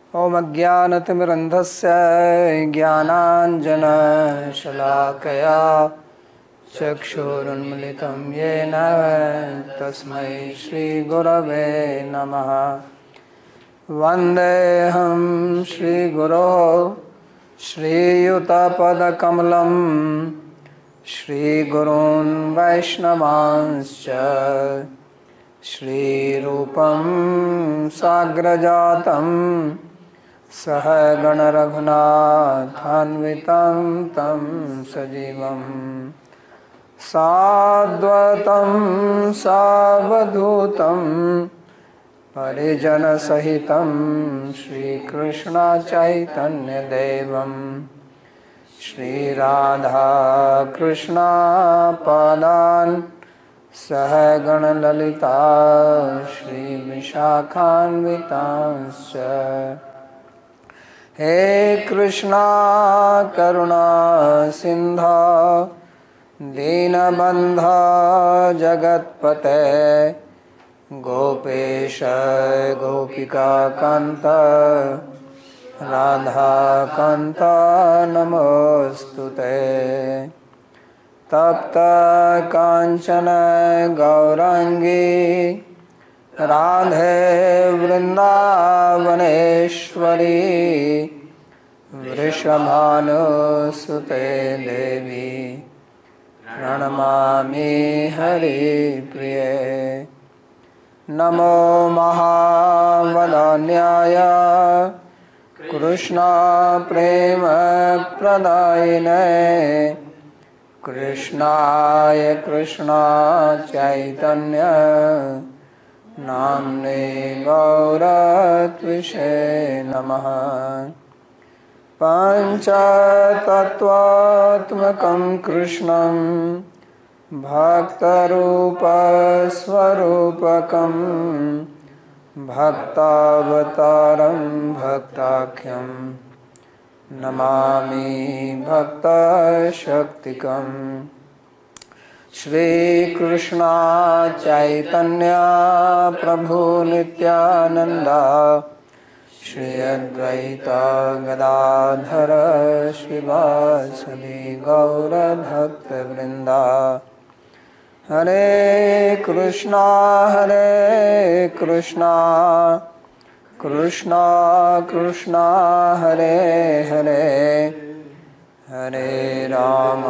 ॐ अज्ञानतिमिरन्धस्य ज्ञानाञ्जनशलाकया चक्षुरुन्मिलितं येन तस्मै श्रीगुरवे नमः। वन्देऽहं श्रीगुरोः श्रीयुतपदकमलं श्रीगुरून् वैष्णवांश्च श्रीरूपं साग्रजातं सहगणरघुनाथान्वितं तं सजीवं साद्वैतं सावधूतं परिजनसहितं श्रीकृष्णचैतन्यदेवं श्रीराधाकृष्णपादान् सहगणललिता श्रीविशाखान्वितांश्च। हे कृष्णा करुणा सिन्धो दीनबन्धो जगत्पते गोपेश गोपिकान्त राधाकान्त नमोऽस्तुते। तप्त कांचन गौरांगी राधे वृंदावनेश्वरी वृषभानुसुते देवी प्रणमामि हरिप्रिये। नमो महावदान्याय कृष्ण प्रेम प्रदायिने कृष्णाय कृष्णा चैतन्य नाम्ने गौरत्विषे नमः। पञ्चतत्त्वात्मकं कृष्णं भक्तरूपस्वरूपकं भक्तावतारं भक्ताख्यं नमामि भक्तशक्तिकम्। श्रीकृष्ण चैतन्य प्रभु नित्यानंद श्री अद्वैत गदाधर श्रीवासदि गौरभक्तवृंदा। हरे कृष्णा कृष्णा कृष्णा हरे हरे हरे राम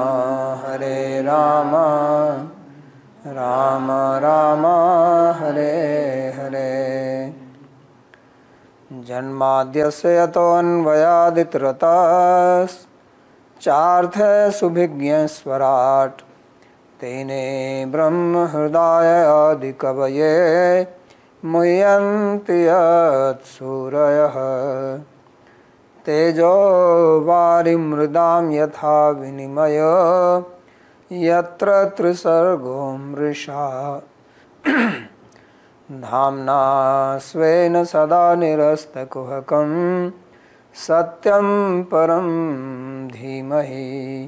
राम राम हरे हरे। जन्माद्यस्य यतोऽन्वयादितरतश्चार्थसुभिज्ञस्वराट् तेने ब्रह्महृदाय आदिकवये मुह्यन्ति यत्सूरयः। तेजो वारिमृदां यथा विनिमयो यत्र त्रिसर्गो मृषा धाम्ना स्वेन सदा निरस्तकुहकं सत्यं परं धीमहि।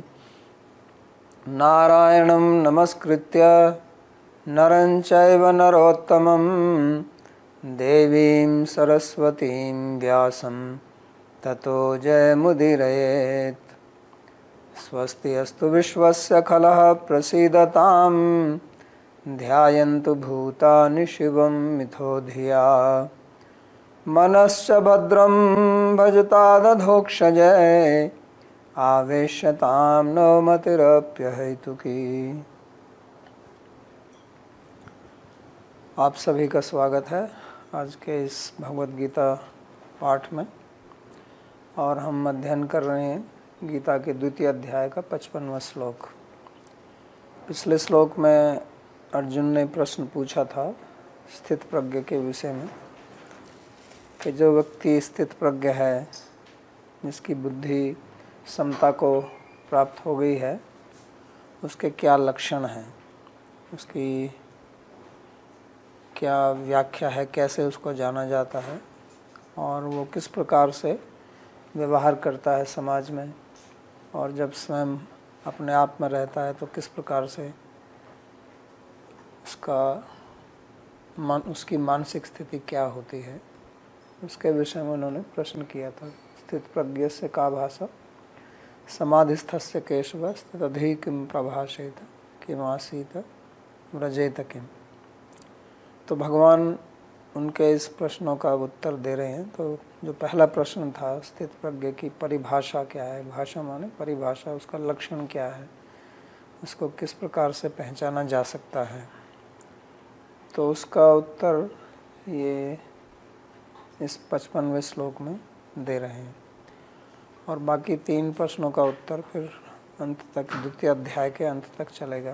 नारायणं नमस्कृत्य नरं चैव नरोत्तमं देवीं सरस्वतीं व्यासं ततो जयमुदीरयेत्। स्वस्ति अस्तु विश्वस्य खलः प्रसीदतां ध्यायन्तु भूतानि शिवं मिथो धिया। मनश्च भद्रं भजतादधोक्षजय आवेश्यतां नो मतिरप्यहैतुकी। आप सभी का स्वागत है आज के इस भगवद गीता पाठ में। और हम अध्ययन कर रहे हैं गीता के द्वितीय अध्याय का 55वां श्लोक। पिछले श्लोक में अर्जुन ने प्रश्न पूछा था स्थित प्रज्ञ के विषय में कि जो व्यक्ति स्थित प्रज्ञ है, जिसकी बुद्धि समता को प्राप्त हो गई है, उसके क्या लक्षण हैं, उसकी क्या व्याख्या है, कैसे उसको जाना जाता है और वो किस प्रकार से व्यवहार करता है समाज में, और जब स्वयं अपने आप में रहता है तो किस प्रकार से उसकी मानसिक स्थिति क्या होती है, उसके विषय में उन्होंने प्रश्न किया था। स्थित प्रज्ञ से का भाषा समाधिस्थस्य केशव स्थितधि किम प्रभाषेत किम आसीत व्रजेत किम। तो भगवान उनके इस प्रश्नों का उत्तर दे रहे हैं। तो जो पहला प्रश्न था स्थित प्रज्ञ की परिभाषा क्या है, भाषा माने परिभाषा, उसका लक्षण क्या है, उसको किस प्रकार से पहचाना जा सकता है, तो उसका उत्तर ये इस 55वें श्लोक में दे रहे हैं। और बाकी 3 प्रश्नों का उत्तर फिर अंत तक, द्वितीय अध्याय के अंत तक चलेगा।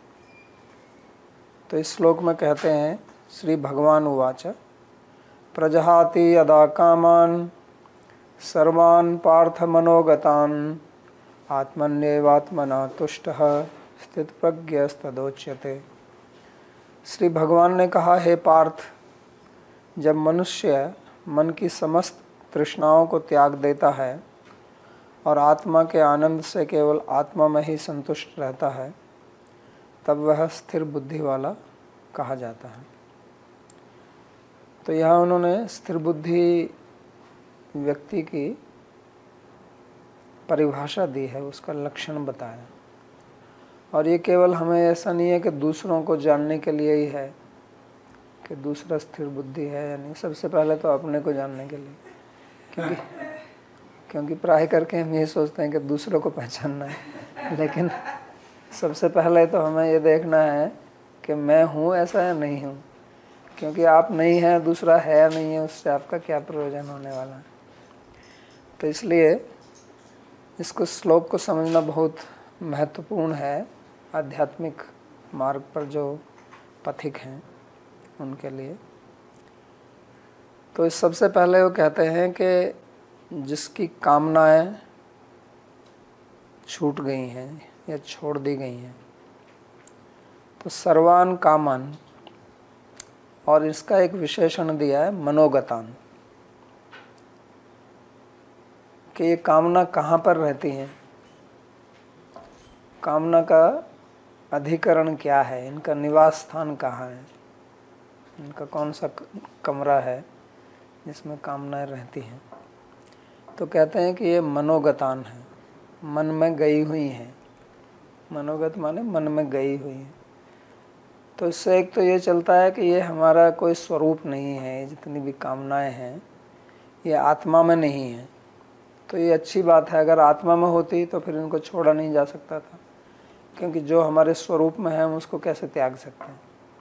तो इस श्लोक में कहते हैं, श्री भगवान उवाच प्रजहाति यदा कामान् सर्वान् पार्थ मनोगतान् आत्मन्येवात्मना तुष्टः स्थित प्रज्ञस्तदोच्यते। श्री भगवान ने कहा, हे पार्थ, जब मनुष्य मन की समस्त तृष्णाओं को त्याग देता है और आत्मा के आनंद से केवल आत्मा में ही संतुष्ट रहता है, तब वह स्थिर बुद्धि वाला कहा जाता है। तो यहाँ उन्होंने स्थिर बुद्धि व्यक्ति की परिभाषा दी है, उसका लक्षण बताया। और ये केवल हमें ऐसा नहीं है कि दूसरों को जानने के लिए ही है कि दूसरा स्थिर बुद्धि है या नहीं। सबसे पहले तो अपने को जानने के लिए, क्योंकि प्राय करके हम ये सोचते हैं कि दूसरों को पहचानना है, लेकिन सबसे पहले तो हमें ये देखना है कि मैं हूँ ऐसा या नहीं हूँ। क्योंकि आप नहीं हैं, दूसरा है या नहीं है, उससे आपका क्या प्रयोजन होने वाला है। तो इसलिए इसको, श्लोक को समझना बहुत महत्वपूर्ण है आध्यात्मिक मार्ग पर जो पथिक हैं उनके लिए। तो इस सबसे पहले वो कहते हैं कि जिसकी कामनाएं छूट गई हैं या छोड़ दी गई हैं, तो सर्वान कामान, और इसका एक विशेषण दिया है मनोगतान, कि ये कामना कहाँ पर रहती है, कामना का अधिकरण क्या है, इनका निवास स्थान कहाँ है, इनका कौन सा कमरा है जिसमें कामनाएं रहती हैं। तो कहते हैं कि ये मनोगतान है, मन में गई हुई हैं। मनोगत माने मन में गई हुई है। तो इससे एक तो ये चलता है कि ये हमारा कोई स्वरूप नहीं है, जितनी भी कामनाएं हैं ये आत्मा में नहीं है। तो ये अच्छी बात है, अगर आत्मा में होती तो फिर इनको छोड़ा नहीं जा सकता था, क्योंकि जो हमारे स्वरूप में है हम उसको कैसे त्याग सकते हैं।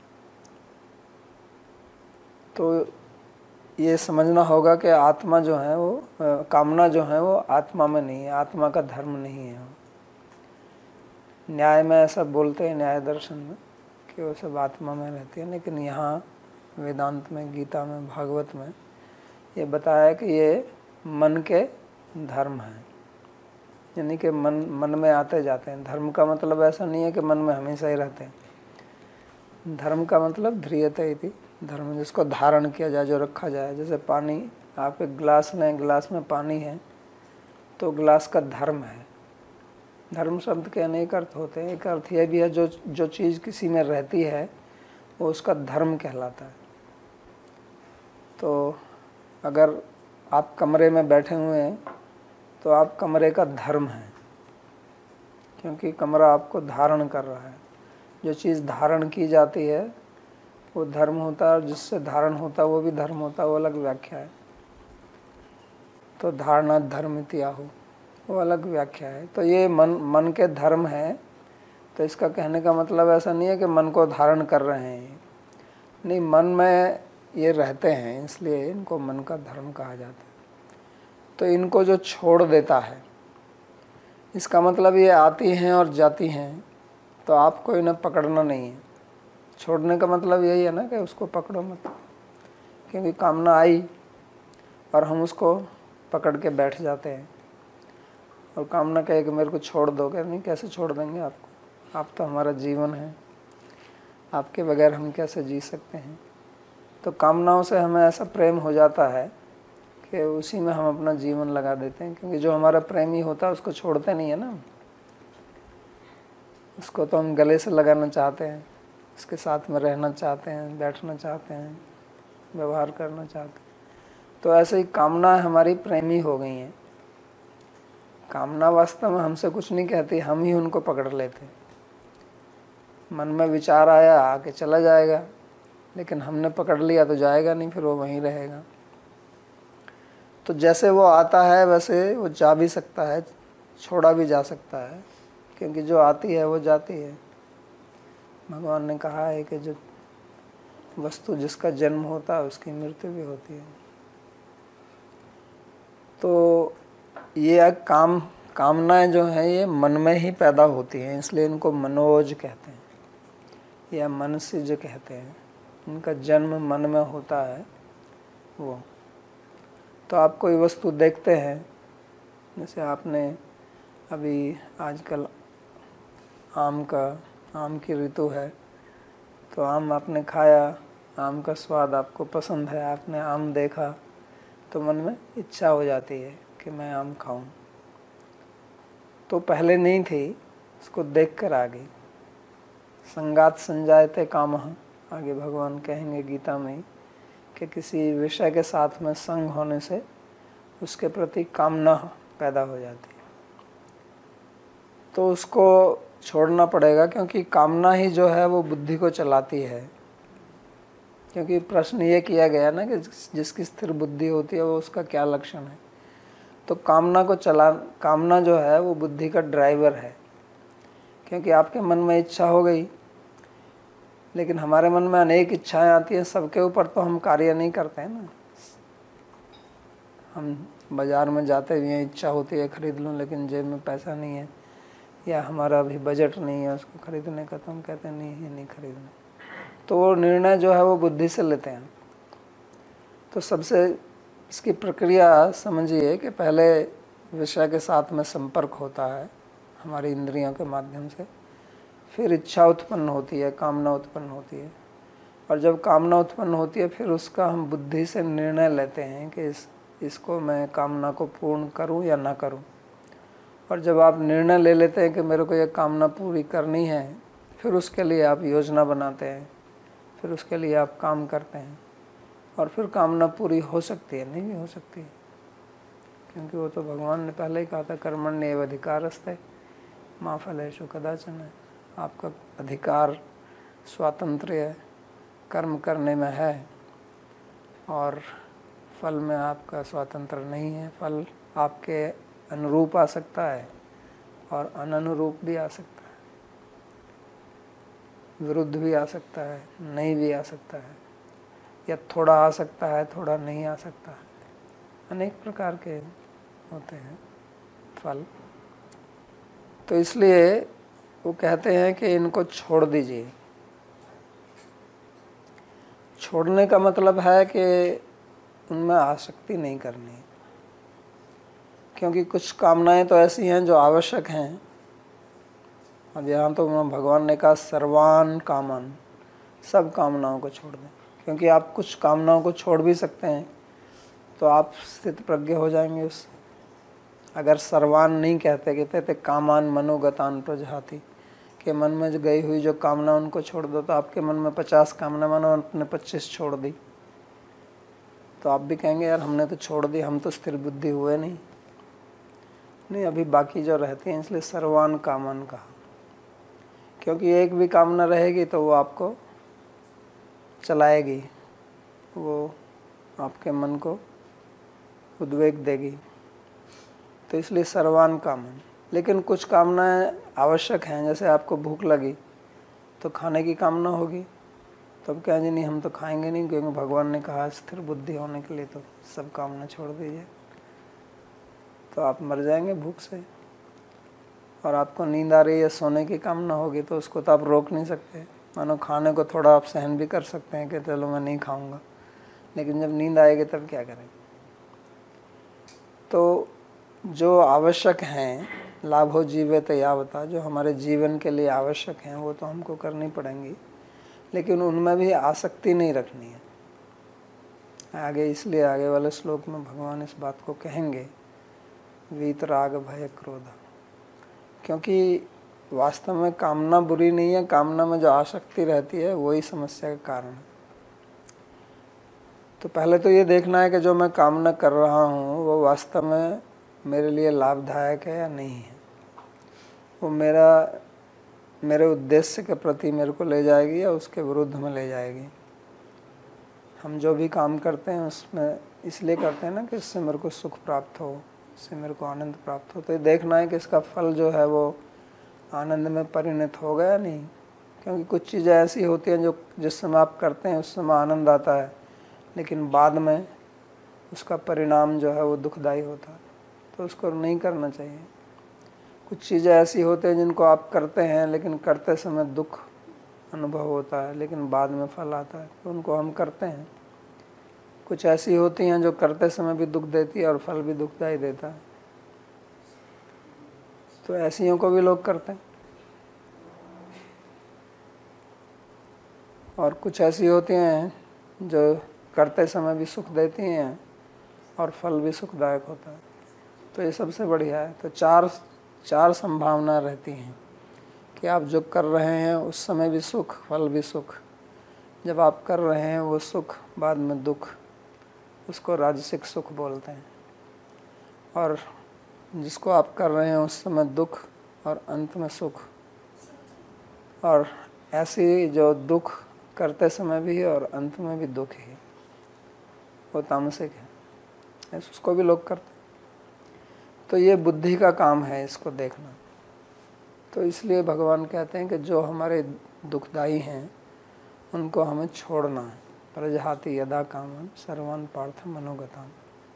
तो ये समझना होगा कि आत्मा जो है वो, कामना जो है वो आत्मा में नहीं है, आत्मा का धर्म नहीं है। न्याय में ऐसा बोलते हैं, न्याय दर्शन में, कि वो सब आत्मा में रहती है, लेकिन यहाँ वेदांत में, गीता में, भागवत में ये बताया कि ये मन के धर्म हैं, यानी कि मन में आते जाते हैं। धर्म का मतलब ऐसा नहीं है कि मन में हमेशा ही रहते हैं। धर्म का मतलब ध्रियते इति धर्म, जिसको धारण किया जाए, जो रखा जाए। जैसे पानी, आप एक गिलास लें, गिलास में पानी है तो गिलास का धर्म है। धर्म शब्द के अनेक अर्थ होते हैं। एक अर्थ यह भी है, जो चीज़ किसी में रहती है वो उसका धर्म कहलाता है। तो अगर आप कमरे में बैठे हुए हैं तो आप कमरे का धर्म है, क्योंकि कमरा आपको धारण कर रहा है। जो चीज़ धारण की जाती है वो धर्म होता है, और जिससे धारण होता है वो भी धर्म होता है, वो अलग व्याख्या है। तो धारणा धर्म इत्याहु, वो अलग व्याख्या है। तो ये मन के धर्म है। तो इसका कहने का मतलब ऐसा नहीं है कि मन को धारण कर रहे हैं, नहीं, मन में ये रहते हैं, इसलिए इनको मन का धर्म कहा जाता है। तो इनको जो छोड़ देता है, इसका मतलब ये आती हैं और जाती हैं, तो आपको इन्हें पकड़ना नहीं है। छोड़ने का मतलब यही है ना कि उसको पकड़ो मत, क्योंकि कामना आई और हम उसको पकड़ के बैठ जाते हैं। और कामना कहे कि मेरे को छोड़ दोगे, नहीं, कैसे छोड़ देंगे आपको, आप तो हमारा जीवन है, आपके बगैर हम कैसे जी सकते हैं। तो कामनाओं से हमें ऐसा प्रेम हो जाता है कि उसी में हम अपना जीवन लगा देते हैं, क्योंकि जो हमारा प्रेमी होता है उसको छोड़ते नहीं है ना। उसको तो हम गले से लगाना चाहते हैं, उसके साथ में रहना चाहते हैं, बैठना चाहते हैं, व्यवहार करना चाहते हैं। तो ऐसे ही कामना हमारी प्रेमी हो गई हैं। कामना वास्तव में हमसे कुछ नहीं कहती, हम ही उनको पकड़ लेते। मन में विचार आया, आके चला जाएगा, लेकिन हमने पकड़ लिया तो जाएगा नहीं, फिर वो वहीं रहेगा। तो जैसे वो आता है वैसे वो जा भी सकता है, छोड़ा भी जा सकता है, क्योंकि जो आती है वो जाती है। भगवान ने कहा है कि जो वस्तु जिसका जन्म होता है उसकी मृत्यु भी होती है। तो ये कामनाएं जो हैं ये मन में ही पैदा होती हैं, इसलिए इनको मनोज कहते हैं या मनसिज कहते हैं। इनका जन्म मन में होता है। वो तो आप कोई वस्तु देखते हैं, जैसे आपने अभी आजकल आम की ऋतु है, तो आम आपने खाया, आम का स्वाद आपको पसंद है, आपने आम देखा तो मन में इच्छा हो जाती है कि मैं आम खाऊं। तो पहले नहीं थी, उसको देखकर आ गई। संगात संजायते कामः, आगे भगवान कहेंगे गीता में कि किसी विषय के साथ में संग होने से उसके प्रति कामना पैदा हो जाती है। तो उसको छोड़ना पड़ेगा, क्योंकि कामना ही जो है वो बुद्धि को चलाती है। क्योंकि प्रश्न ये किया गया ना कि जिसकी स्थिर बुद्धि होती है वो उसका क्या लक्षण है। तो कामना जो है वो बुद्धि का ड्राइवर है। क्योंकि आपके मन में इच्छा हो गई, लेकिन हमारे मन में अनेक इच्छाएं आती हैं, सबके ऊपर तो हम कार्य नहीं करते हैं ना। हम बाज़ार में जाते हुए इच्छा होती है खरीद लूं, लेकिन जेब में पैसा नहीं है या हमारा अभी बजट नहीं है उसको खरीदने का, तो हम कहते हैं नहीं, ये नहीं खरीदना। तो वो निर्णय जो है वो बुद्धि से लेते हैं। तो सबसे इसकी प्रक्रिया समझिए कि पहले विषय के साथ में संपर्क होता है हमारी इंद्रियों के माध्यम से, फिर इच्छा उत्पन्न होती है, कामना उत्पन्न होती है, और जब कामना उत्पन्न होती है फिर उसका हम बुद्धि से निर्णय लेते हैं कि इसको मैं कामना को पूर्ण करूं या ना करूं। और जब आप निर्णय ले लेते हैं कि मेरे को ये कामना पूरी करनी है, फिर उसके लिए आप योजना बनाते हैं, फिर उसके लिए आप काम करते हैं, और फिर कामना पूरी हो सकती है, नहीं भी हो सकती है, क्योंकि वो तो भगवान ने पहले ही कहा था कर्मण्येव अधिकारस्ते मा फलेषु कदाचन है। आपका अधिकार स्वातंत्र्य है, कर्म करने में है, और फल में आपका स्वातंत्र नहीं है। फल आपके अनुरूप आ सकता है और अननुरूप भी आ सकता है, विरुद्ध भी आ सकता है, नहीं भी आ सकता है, या थोड़ा आ सकता है, थोड़ा नहीं आ सकता है। अनेक प्रकार के होते हैं फल। तो इसलिए वो कहते हैं कि इनको छोड़ दीजिए। छोड़ने का मतलब है कि उनमें आसक्ति नहीं करनी, क्योंकि कुछ कामनाएं तो ऐसी हैं जो आवश्यक हैं। अब यहाँ तो भगवान ने कहा सर्वान कामन, सब कामनाओं को छोड़ दें, क्योंकि आप कुछ कामनाओं को छोड़ भी सकते हैं तो आप स्थित प्रज्ञ हो जाएंगे उससे। अगर सर्वान नहीं कहते कामान मनोगतान प्रजहाति, के मन में गई हुई जो कामना उनको छोड़ दो, तो आपके मन में 50 कामना, मानो आपने 25 छोड़ दी, तो आप भी कहेंगे यार हमने तो छोड़ दी, हम तो स्थिर बुद्धि हुए नहीं, अभी बाकी जो रहती हैं। इसलिए सर्वान कामन कहा, क्योंकि एक भी कामना रहेगी तो वो आपको चलाएगी, वो आपके मन को उद्वेग देगी। तो इसलिए सर्वान कामन। लेकिन कुछ कामनाएं आवश्यक हैं, जैसे आपको भूख लगी तो खाने की कामना होगी, तब क्या जी नहीं हम तो खाएंगे नहीं, क्योंकि भगवान ने कहा स्थिर बुद्धि होने के लिए तो सब कामना छोड़ दीजिए, तो आप मर जाएंगे भूख से। और आपको नींद आ रही है, सोने की कामना होगी, तो उसको तो आप रोक नहीं सकते। मानो खाने को थोड़ा आप सहन भी कर सकते हैं कि चलो मैं नहीं खाऊंगा, लेकिन जब नींद आएगी तब क्या करेंगे। तो जो आवश्यक हैं, लाभो जीवेत यावता, जो हमारे जीवन के लिए आवश्यक हैं वो तो हमको करनी पड़ेंगी, लेकिन उनमें भी आसक्ति नहीं रखनी है। आगे इसलिए आगे वाले श्लोक में भगवान इस बात को कहेंगे, वीतराग भय क्रोध, क्योंकि वास्तव में कामना बुरी नहीं है, कामना में जो आसक्ति रहती है वही समस्या का कारण है। तो पहले तो ये देखना है कि जो मैं कामना कर रहा हूँ वो वास्तव में मेरे लिए लाभदायक है या नहीं है, वो मेरे उद्देश्य के प्रति मेरे को ले जाएगी या उसके विरुद्ध में ले जाएगी। हम जो भी काम करते हैं उसमें इसलिए करते हैं ना कि इससे मेरे को सुख प्राप्त हो, इससे मेरे को आनंद प्राप्त हो। तो ये देखना है कि इसका फल जो है वो आनंद में परिणत हो गया नहीं, क्योंकि कुछ चीज़ें ऐसी होती हैं जो जिस समय आप करते हैं उस समय आनंद आता है, लेकिन बाद में उसका परिणाम जो है वो दुखदायी होता है, तो उसको नहीं करना चाहिए। कुछ चीज़ें ऐसी होती हैं जिनको आप करते हैं लेकिन करते समय दुख अनुभव होता है, लेकिन बाद में फल आता है, तो उनको हम करते हैं। कुछ ऐसी होती हैं जो करते समय भी दुख देती है और फल भी दुखदायी देता है, तो ऐसियों को भी लोग करते हैं। और कुछ ऐसी होती हैं जो करते समय भी सुख देती हैं और फल भी सुखदायक होता है, तो ये सबसे बढ़िया है। तो चार संभावना रहती हैं कि आप जो कर रहे हैं उस समय भी सुख, फल भी सुख। जब आप कर रहे हैं वो सुख, बाद में दुख, उसको राजसिक सुख बोलते हैं। और जिसको आप कर रहे हैं उस समय दुख और अंत में सुख। और ऐसी जो दुख करते समय भी है और अंत में भी दुख ही, वो तामसिक है, उसको भी लोग करते हैं। तो ये बुद्धि का काम है इसको देखना। तो इसलिए भगवान कहते हैं कि जो हमारे दुखदायी हैं उनको हमें छोड़ना है। प्रजहाति यदा कामं सर्वान् पार्थ मनोगतान्।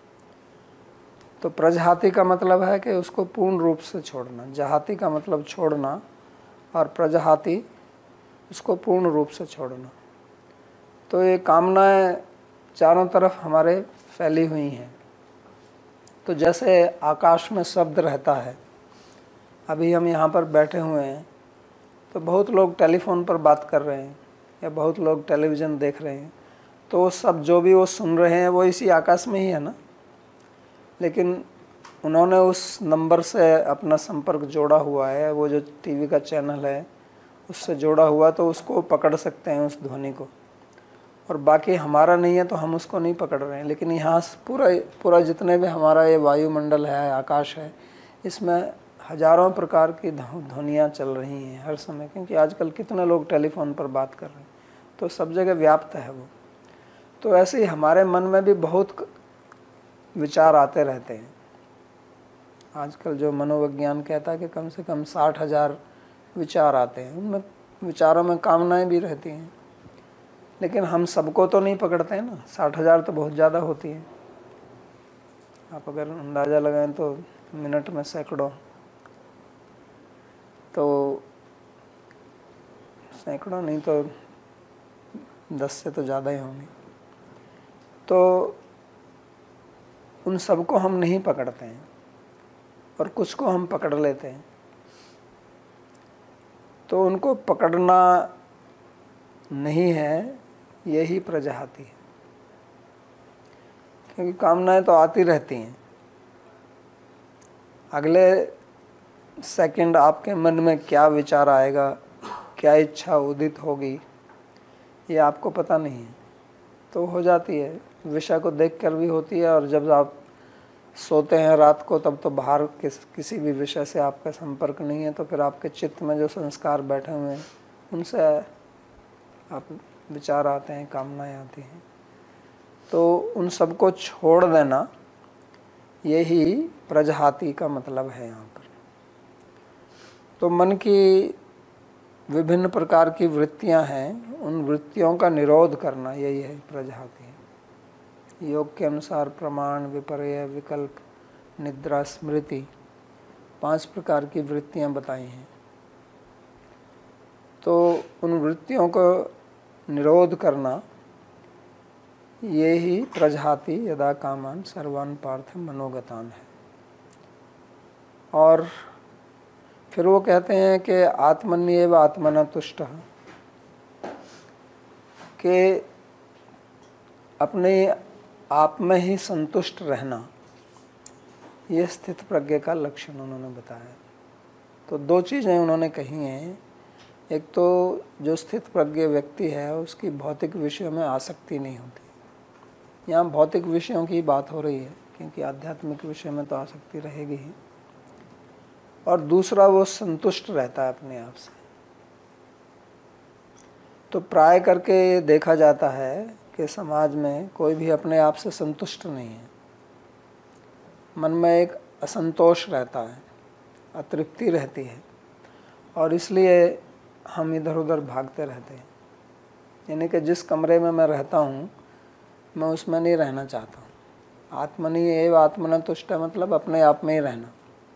तो प्रजहाति का मतलब है कि उसको पूर्ण रूप से छोड़ना, जहाति का मतलब छोड़ना, और प्रजहाति उसको पूर्ण रूप से छोड़ना। तो ये कामनाएं चारों तरफ हमारे फैली हुई हैं। तो जैसे आकाश में शब्द रहता है, अभी हम यहाँ पर बैठे हुए हैं तो बहुत लोग टेलीफोन पर बात कर रहे हैं या बहुत लोग टेलीविज़न देख रहे हैं, तो वो सब जो भी वो सुन रहे हैं वो इसी आकाश में ही है ना। लेकिन उन्होंने उस नंबर से अपना संपर्क जोड़ा हुआ है, वो जो टीवी का चैनल है उससे जोड़ा हुआ, तो उसको पकड़ सकते हैं उस ध्वनि को। और बाकी हमारा नहीं है तो हम उसको नहीं पकड़ रहे हैं। लेकिन यहाँ पूरा जितने भी हमारा ये वायुमंडल है, आकाश है, इसमें हजारों प्रकार की ध्वनियाँ चल रही हैं हर समय, क्योंकि आजकल कितने लोग टेलीफोन पर बात कर रहे हैं, तो सब जगह व्याप्त है वो। तो ऐसे ही हमारे मन में भी बहुत विचार आते रहते हैं। आजकल जो मनोविज्ञान कहता है कि कम से कम 60,000 विचार आते हैं, उनमें विचारों में कामनाएं भी रहती हैं, लेकिन हम सबको तो नहीं पकड़ते हैं ना। 60,000 तो बहुत ज़्यादा होती है। आप अगर अंदाज़ा लगाएं तो मिनट में सैकड़ों, तो सैकड़ों नहीं तो 10 से तो ज़्यादा ही होंगे। तो उन सबको हम नहीं पकड़ते हैं और कुछ को हम पकड़ लेते हैं। तो उनको पकड़ना नहीं है, यही प्रजहाति है। क्योंकि कामनाएं तो आती रहती हैं, अगले सेकंड आपके मन में क्या विचार आएगा, क्या इच्छा उदित होगी, ये आपको पता नहीं है। तो हो जाती है, विषय को देखकर भी होती है। और जब आप सोते हैं रात को, तब तो बाहर किसी भी विषय से आपका संपर्क नहीं है, तो फिर आपके चित्त में जो संस्कार बैठे हुए हैं उनसे आप विचार आते हैं, कामनाएं आती हैं। तो उन सबको छोड़ देना, यही प्रजहाति का मतलब है यहाँ पर। तो मन की विभिन्न प्रकार की वृत्तियाँ हैं, उन वृत्तियों का निरोध करना, यही है प्रजहाति। योग के अनुसार प्रमाण, विपर्य, विकल्प, निद्रा, स्मृति, 5 प्रकार की वृत्तियाँ बताई हैं। तो उन वृत्तियों को निरोध करना, ये ही प्रजहाति यदा कामान सर्वान् पार्थ मनोगतान है। और फिर वो कहते हैं कि आत्मन्येव आत्मना तुष्टः, कि अपने आप में ही संतुष्ट रहना, ये स्थित प्रज्ञ का लक्षण उन्होंने बताया। तो 2 चीज़ें उन्होंने कही हैं। एक तो जो स्थित प्रज्ञ व्यक्ति है उसकी भौतिक विषयों में आसक्ति नहीं होती, यहाँ भौतिक विषयों की बात हो रही है, क्योंकि आध्यात्मिक विषय में तो आसक्ति रहेगी ही। और दूसरा, वो संतुष्ट रहता है अपने आप से। तो प्राय करके देखा जाता है कि समाज में कोई भी अपने आप से संतुष्ट नहीं है। मन में एक असंतोष रहता है, अतृप्ति रहती है, और इसलिए हम इधर उधर भागते रहते हैं। यानी कि जिस कमरे में मैं रहता हूँ मैं उसमें नहीं रहना चाहता हूँ। आत्मनि एव आत्मना तुष्ट, मतलब अपने आप में ही रहना।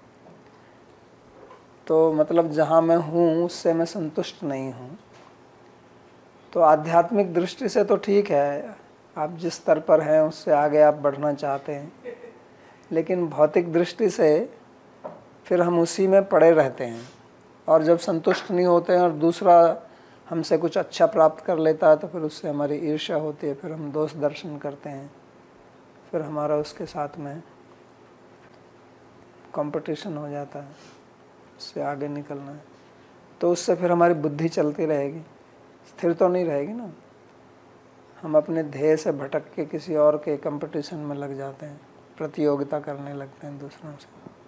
तो मतलब जहाँ मैं हूँ उससे मैं संतुष्ट नहीं हूँ। तो आध्यात्मिक दृष्टि से तो ठीक है, आप जिस स्तर पर हैं उससे आगे आप बढ़ना चाहते हैं, लेकिन भौतिक दृष्टि से फिर हम उसी में पड़े रहते हैं। और जब संतुष्ट नहीं होते हैं और दूसरा हमसे कुछ अच्छा प्राप्त कर लेता है तो फिर उससे हमारी ईर्ष्या होती है, फिर हम दोष दर्शन करते हैं, फिर हमारा उसके साथ में कंपटीशन हो जाता है, उससे आगे निकलना है। तो उससे फिर हमारी बुद्धि चलती रहेगी, स्थिर तो नहीं रहेगी ना। हम अपने ध्येय से भटक के किसी और के कंपटीशन में लग जाते हैं, प्रतियोगिता करने लगते हैं दूसरों से।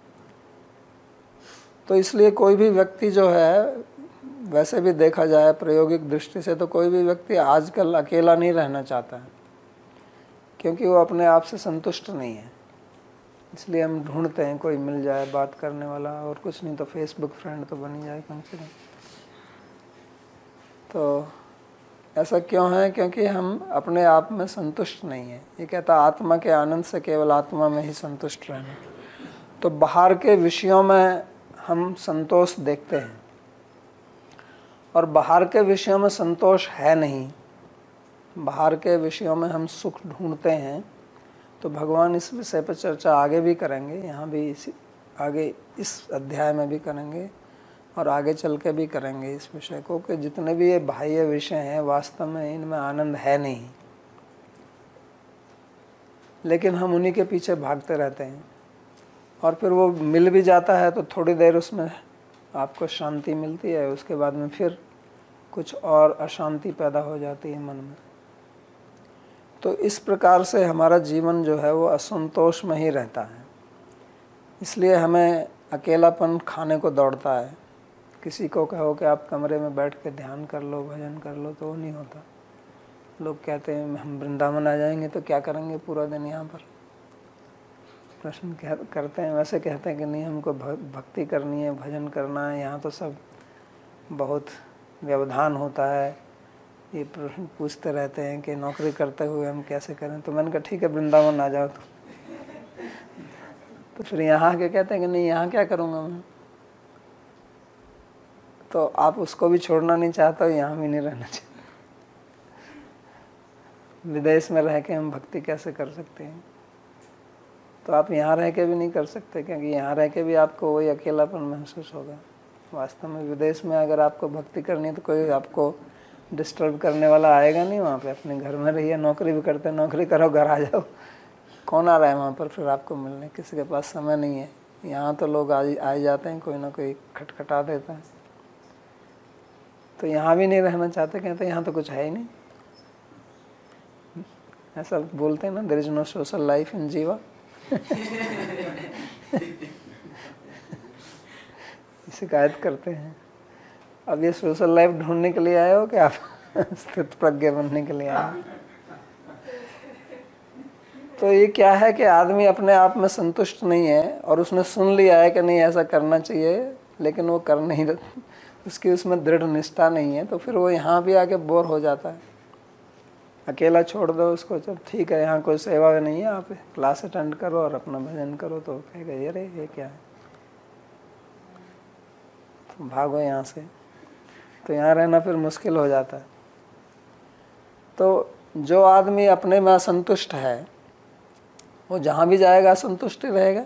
तो इसलिए कोई भी व्यक्ति जो है, वैसे भी देखा जाए प्रायोगिक दृष्टि से, तो कोई भी व्यक्ति आजकल अकेला नहीं रहना चाहता है, क्योंकि वो अपने आप से संतुष्ट नहीं है। इसलिए हम ढूंढते हैं कोई मिल जाए बात करने वाला, और कुछ नहीं तो फेसबुक फ्रेंड तो बन ही जाए कम से कम। तो ऐसा क्यों है? क्योंकि हम अपने आप में संतुष्ट नहीं है। ये कहता आत्मा के आनंद से केवल आत्मा में ही संतुष्ट रहना। तो बाहर के विषयों में हम संतोष देखते हैं, और बाहर के विषयों में संतोष है नहीं। बाहर के विषयों में हम सुख ढूंढते हैं। तो भगवान इस विषय पर चर्चा आगे भी करेंगे, यहाँ भी आगे इस अध्याय में भी करेंगे, और आगे चल के भी करेंगे इस विषय को, कि जितने भी ये बाह्य विषय हैं वास्तव में इनमें आनंद है नहीं, लेकिन हम उन्हीं के पीछे भागते रहते हैं। और फिर वो मिल भी जाता है तो थोड़ी देर उसमें आपको शांति मिलती है, उसके बाद में फिर कुछ और अशांति पैदा हो जाती है मन में। तो इस प्रकार से हमारा जीवन जो है वो असंतोष में ही रहता है। इसलिए हमें अकेलापन खाने को दौड़ता है। किसी को कहो कि आप कमरे में बैठ के ध्यान कर लो, भजन कर लो, तो वो नहीं होता। लोग कहते हैं हम वृंदावन आ जाएंगे तो क्या करेंगे पूरा दिन यहाँ पर, प्रश्न करते हैं। वैसे कहते हैं कि नहीं, हमको भक्ति करनी है, भजन करना है, यहाँ तो सब बहुत व्यवधान होता है। ये प्रश्न पूछते रहते हैं कि नौकरी करते हुए हम कैसे करें। तो मैंने कहा ठीक है वृंदावन आ जाओ। तो फिर यहाँ आके कहते हैं कि नहीं, यहाँ क्या करूँगा मैं। तो आप उसको भी छोड़ना नहीं चाहते हो, यहाँ भी नहीं रहना चाहते। विदेश में रह के हम भक्ति कैसे कर सकते हैं? तो आप यहाँ रह के भी नहीं कर सकते, क्योंकि यहाँ रह के भी आपको वही अकेलापन महसूस होगा। वास्तव में विदेश में अगर आपको भक्ति करनी है तो कोई आपको डिस्टर्ब करने वाला आएगा नहीं। वहाँ पे अपने घर में रहिए, नौकरी भी करते हैं, नौकरी करो, घर आ जाओ। कौन आ रहा है वहाँ पर फिर आपको मिलने? किसी के पास समय नहीं है। यहाँ तो लोग आ जाते हैं, कोई ना कोई खटखटा देता है। तो यहाँ भी नहीं रहना चाहते, कहते यहाँ तो कुछ है ही नहीं। ऐसा बोलते हैं ना, there is no social life in जीवा। शिकायत करते हैं। अब ये सोशल लाइफ ढूंढने के लिए आए हो कि आप स्थित प्रज्ञ बनने के लिए आए? तो ये क्या है कि आदमी अपने आप में संतुष्ट नहीं है, और उसने सुन लिया है कि नहीं ऐसा करना चाहिए, लेकिन वो कर नहीं, उसकी उसमें दृढ़ निष्ठा नहीं है। तो फिर वो यहाँ भी आके बोर हो जाता है। अकेला छोड़ दो उसको, चल ठीक है यहाँ कोई सेवा नहीं है, आप क्लास अटेंड करो और अपना भजन करो, तो कहेगा ये रे ये क्या है, तो भागो यहाँ से। तो यहाँ रहना फिर मुश्किल हो जाता है। तो जो आदमी अपने में असंतुष्ट है वो जहाँ भी जाएगा असंतुष्ट ही रहेगा।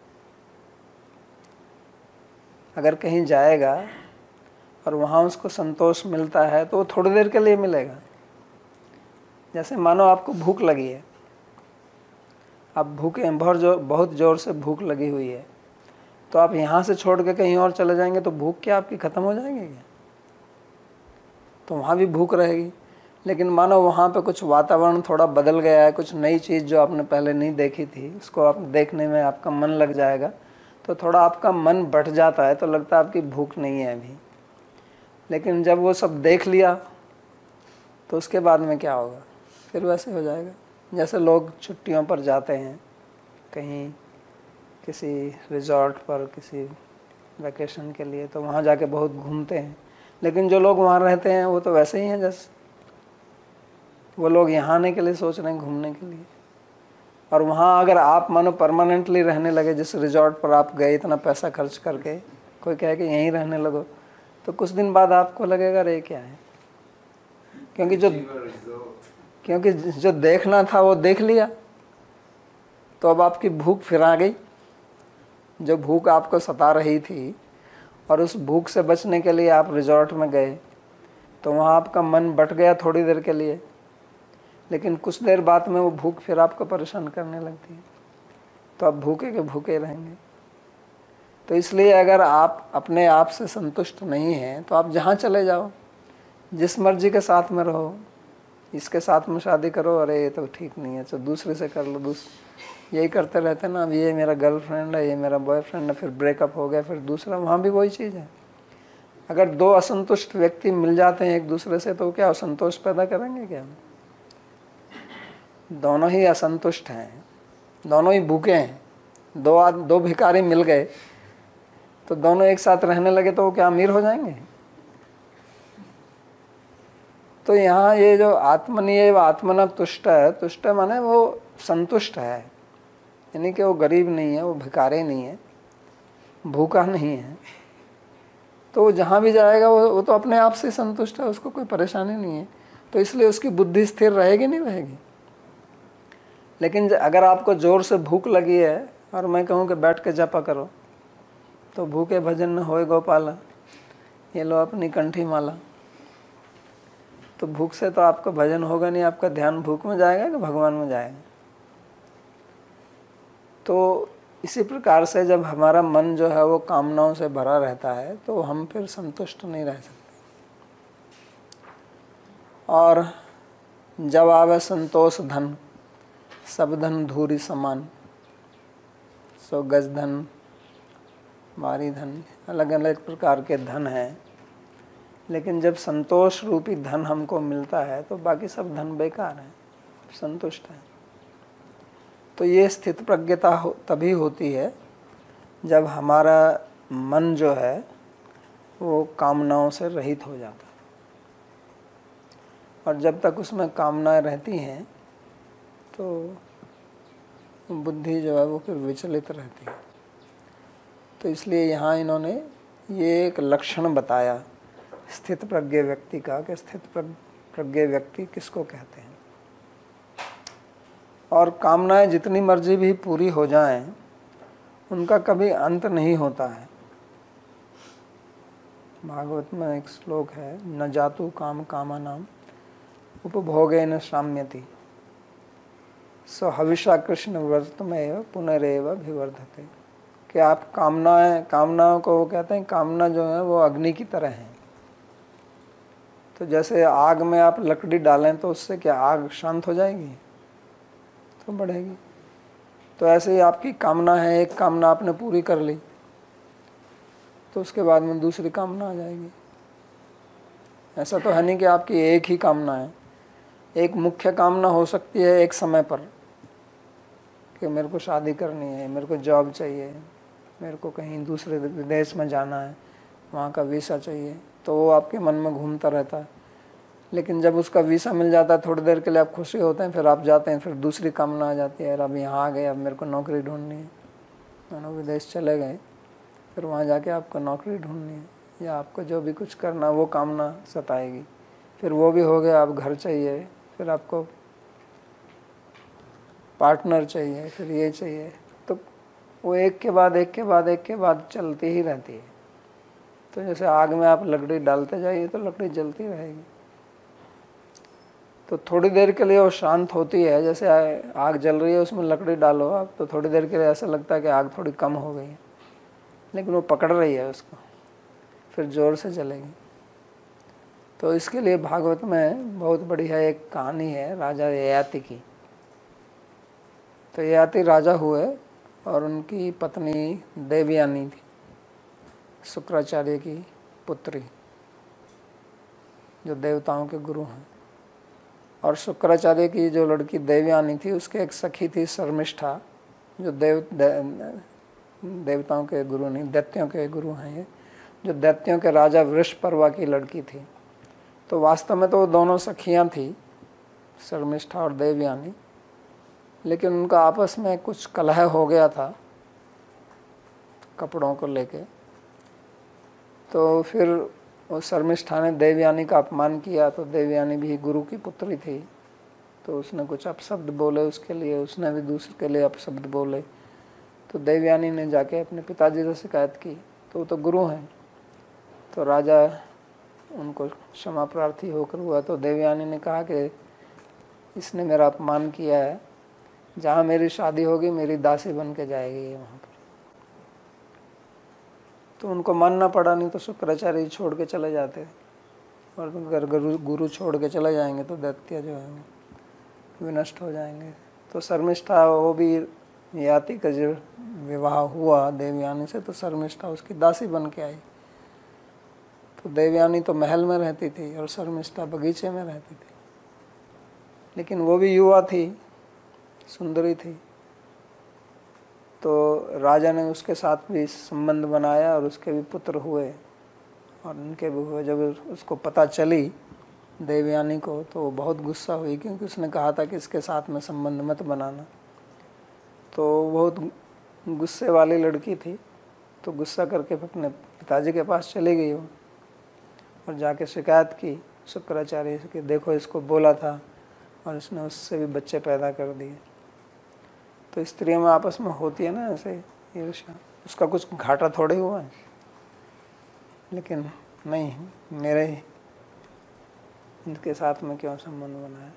अगर कहीं जाएगा और वहाँ उसको संतोष मिलता है तो वो थोड़ी देर के लिए मिलेगा। जैसे मानो आपको भूख लगी है, आप भूखे हैं, बहुत जोर से भूख लगी हुई है, तो आप यहाँ से छोड़ के कहीं और चले जाएंगे तो भूख क्या आपकी ख़त्म हो जाएंगे क्या? तो वहाँ भी भूख रहेगी। लेकिन मानो वहाँ पे कुछ वातावरण थोड़ा बदल गया है, कुछ नई चीज़ जो आपने पहले नहीं देखी थी उसको आप देखने में आपका मन लग जाएगा, तो थोड़ा आपका मन बढ़ जाता है, तो लगता है आपकी भूख नहीं है अभी। लेकिन जब वो सब देख लिया तो उसके बाद में क्या होगा, फिर वैसे हो जाएगा। जैसे लोग छुट्टियों पर जाते हैं कहीं किसी रिजॉर्ट पर किसी वैकेशन के लिए, तो वहाँ जाके बहुत घूमते हैं, लेकिन जो लोग वहाँ रहते हैं वो तो वैसे ही हैं जैसे वो लोग यहाँ आने के लिए सोच रहे हैं, घूमने के लिए। और वहाँ अगर आप मानो परमानेंटली रहने लगे, जिस रिजॉर्ट पर आप गए इतना पैसा खर्च करके, कोई कहे कि यहीं रहने लगो, तो कुछ दिन बाद आपको लगेगा अरे क्या है, क्योंकि जो देखना था वो देख लिया, तो अब आपकी भूख फिर आ गई। जो भूख आपको सता रही थी और उस भूख से बचने के लिए आप रिजॉर्ट में गए, तो वहाँ आपका मन बट गया थोड़ी देर के लिए, लेकिन कुछ देर बाद में वो भूख फिर आपको परेशान करने लगती है, तो आप भूखे के भूखे रहेंगे। तो इसलिए अगर आप अपने आप से संतुष्ट नहीं हैं तो आप जहाँ चले जाओ, जिस मर्जी के साथ में रहो, इसके साथ में शादी करो, अरे ये तो ठीक नहीं है तो दूसरे से कर लो, यही करते रहते ना, अब ये मेरा गर्लफ्रेंड है, ये मेरा बॉयफ्रेंड है, फिर ब्रेकअप हो गया, फिर दूसरा, वहाँ भी वही चीज़ है। अगर दो असंतुष्ट व्यक्ति मिल जाते हैं एक दूसरे से, तो क्या असंतोष पैदा करेंगे क्या? दोनों ही असंतुष्ट हैं, दोनों ही भूखे हैं। दो भिखारी मिल गए तो दोनों एक साथ रहने लगे तो वो क्या अमीर हो जाएंगे? तो यहाँ ये जो आत्मनीय व आत्मना तुष्ट है माने वो संतुष्ट है, यानी कि वो गरीब नहीं है, वो भिखारी नहीं है, भूखा नहीं है, तो वो जहाँ भी जाएगा वो तो अपने आप से संतुष्ट है, उसको कोई परेशानी नहीं है। तो इसलिए उसकी बुद्धि स्थिर रहेगी नहीं रहेगी। लेकिन अगर आपको जोर से भूख लगी है और मैं कहूँ कि बैठ के जपा करो, तो भूखे भजन न होए गोपाला, ये लो अपनी कंठी माला, तो भूख से तो आपका भजन होगा नहीं, आपका ध्यान भूख में जाएगा कि भगवान में जाएगा। तो इसी प्रकार से जब हमारा मन जो है वो कामनाओं से भरा रहता है तो हम फिर संतुष्ट नहीं रह सकते। और जब आवे संतोष धन, सब धन धूरी समान, सो गज धन भारी धन, अलग अलग प्रकार के धन हैं, लेकिन जब संतोष रूपी धन हमको मिलता है तो बाकी सब धन बेकार है, संतुष्ट है। तो ये स्थित प्रज्ञता तभी होती है जब हमारा मन जो है वो कामनाओं से रहित हो जाता है, और जब तक उसमें कामनाएं रहती हैं तो बुद्धि जो है वो फिर विचलित रहती है। तो इसलिए यहाँ इन्होंने ये एक लक्षण बताया स्थित प्रज्ञ व्यक्ति का, कि स्थित प्रज्ञ व्यक्ति किसको कहते हैं। और कामनाएं जितनी मर्जी भी पूरी हो जाएं, उनका कभी अंत नहीं होता है। भागवत में एक श्लोक है, न जातु काम कामानाम उपभोगेन शाम्यति, सो हविषा कृष्ण व्रतमेव पुनरेव अभिवर्धते। कि आप कामनाओं को वो कहते हैं, कामना जो है वो अग्नि की तरह है। तो जैसे आग में आप लकड़ी डालें तो उससे क्या आग शांत हो जाएगी? तो बढ़ेगी। तो ऐसे ही आपकी कामना है, एक कामना आपने पूरी कर ली तो उसके बाद में दूसरी कामना आ जाएगी। ऐसा तो है नहीं कि आपकी एक ही कामना है। एक मुख्य कामना हो सकती है एक समय पर, कि मेरे को शादी करनी है, मेरे को जॉब चाहिए, मेरे को कहीं दूसरे देश में जाना है, वहाँ का वीसा चाहिए, तो वो आपके मन में घूमता रहता है। लेकिन जब उसका वीसा मिल जाता है थोड़ी देर के लिए आप खुशी होते हैं, फिर आप जाते हैं, फिर दूसरी कामना आ जाती है, अब यहाँ आ गए, अब मेरे को नौकरी ढूंढनी है। मानो विदेश चले गए, फिर वहाँ जाके आपको नौकरी ढूंढनी है या आपको जो भी कुछ करना, वो कामना सताएगी। फिर वो भी हो गया, आप घर चाहिए, फिर आपको पार्टनर चाहिए, फिर ये चाहिए, तो वो एक के बाद एक के बाद एक के बाद चलती ही रहती है। तो जैसे आग में आप लकड़ी डालते जाइए तो लकड़ी जलती रहेगी। तो थोड़ी देर के लिए वो शांत होती है, जैसे आग जल रही है उसमें लकड़ी डालो आप, तो थोड़ी देर के लिए ऐसा लगता है कि आग थोड़ी कम हो गई है, लेकिन वो पकड़ रही है उसको, फिर जोर से जलेगी। तो इसके लिए भागवत में बहुत बढ़िया एक कहानी है राजा ययाति की। तो ययाति राजा हुए और उनकी पत्नी देवयानी थी, शुक्राचार्य की पुत्री, जो देवताओं के गुरु हैं। और शुक्राचार्य की जो लड़की देवयानी थी उसके एक सखी थी शर्मिष्ठा, जो देवताओं के गुरु नहीं, दैत्यों के गुरु हैं ये, जो दैत्यों के राजा वृषपर्वा की लड़की थी। तो वास्तव में तो वो दोनों सखियां थी, शर्मिष्ठा और देवयानी, लेकिन उनका आपस में कुछ कलह हो गया था कपड़ों को लेके। तो फिर वो शर्मिष्ठा ने देवयानी का अपमान किया। तो देवयानी भी गुरु की पुत्री थी, तो उसने कुछ अपशब्द बोले उसके लिए, उसने भी दूसरे के लिए अपशब्द बोले। तो देवयानी ने जाके अपने पिताजी से शिकायत की। तो वो तो गुरु हैं, तो राजा उनको क्षमा प्रार्थी होकर हुआ। तो देवयानी ने कहा कि इसने मेरा अपमान किया है, जहाँ मेरी शादी होगी मेरी दासी बन के जाएगी ये वहाँ पर। तो उनको मानना पड़ा, नहीं तो शुक्राचार्य छोड़ के चले जाते। और अगर गुरु छोड़ के चले जाएंगे तो दैत्य जो है विनष्ट हो जाएंगे। तो शर्मिष्ठा, वो भी ययाति का जो विवाह हुआ देवयानी से, तो शर्मिष्ठा उसकी दासी बन के आई। तो देवयानी तो महल में रहती थी और शर्मिष्ठा बगीचे में रहती थी, लेकिन वो भी युवा थी, सुंदरी थी। तो राजा ने उसके साथ भी संबंध बनाया और उसके भी पुत्र हुए और उनके भी हुए। जब उसको पता चली देवयानी को तो वो बहुत गुस्सा हुई, क्योंकि उसने कहा था कि इसके साथ में संबंध मत बनाना। तो बहुत गुस्से वाली लड़की थी, तो गुस्सा करके अपने पिताजी के पास चली गई वो और जाके शिकायत की शुक्राचार्य से कि देखो इसको बोला था और इसने उससे भी बच्चे पैदा कर दिए। तो स्त्रियों में आपस में होती है ना ऐसे ईर्ष्या, उसका कुछ घाटा थोड़े हुआ है, लेकिन नहीं, मेरे ही इनके साथ में क्यों संबंध बनाया।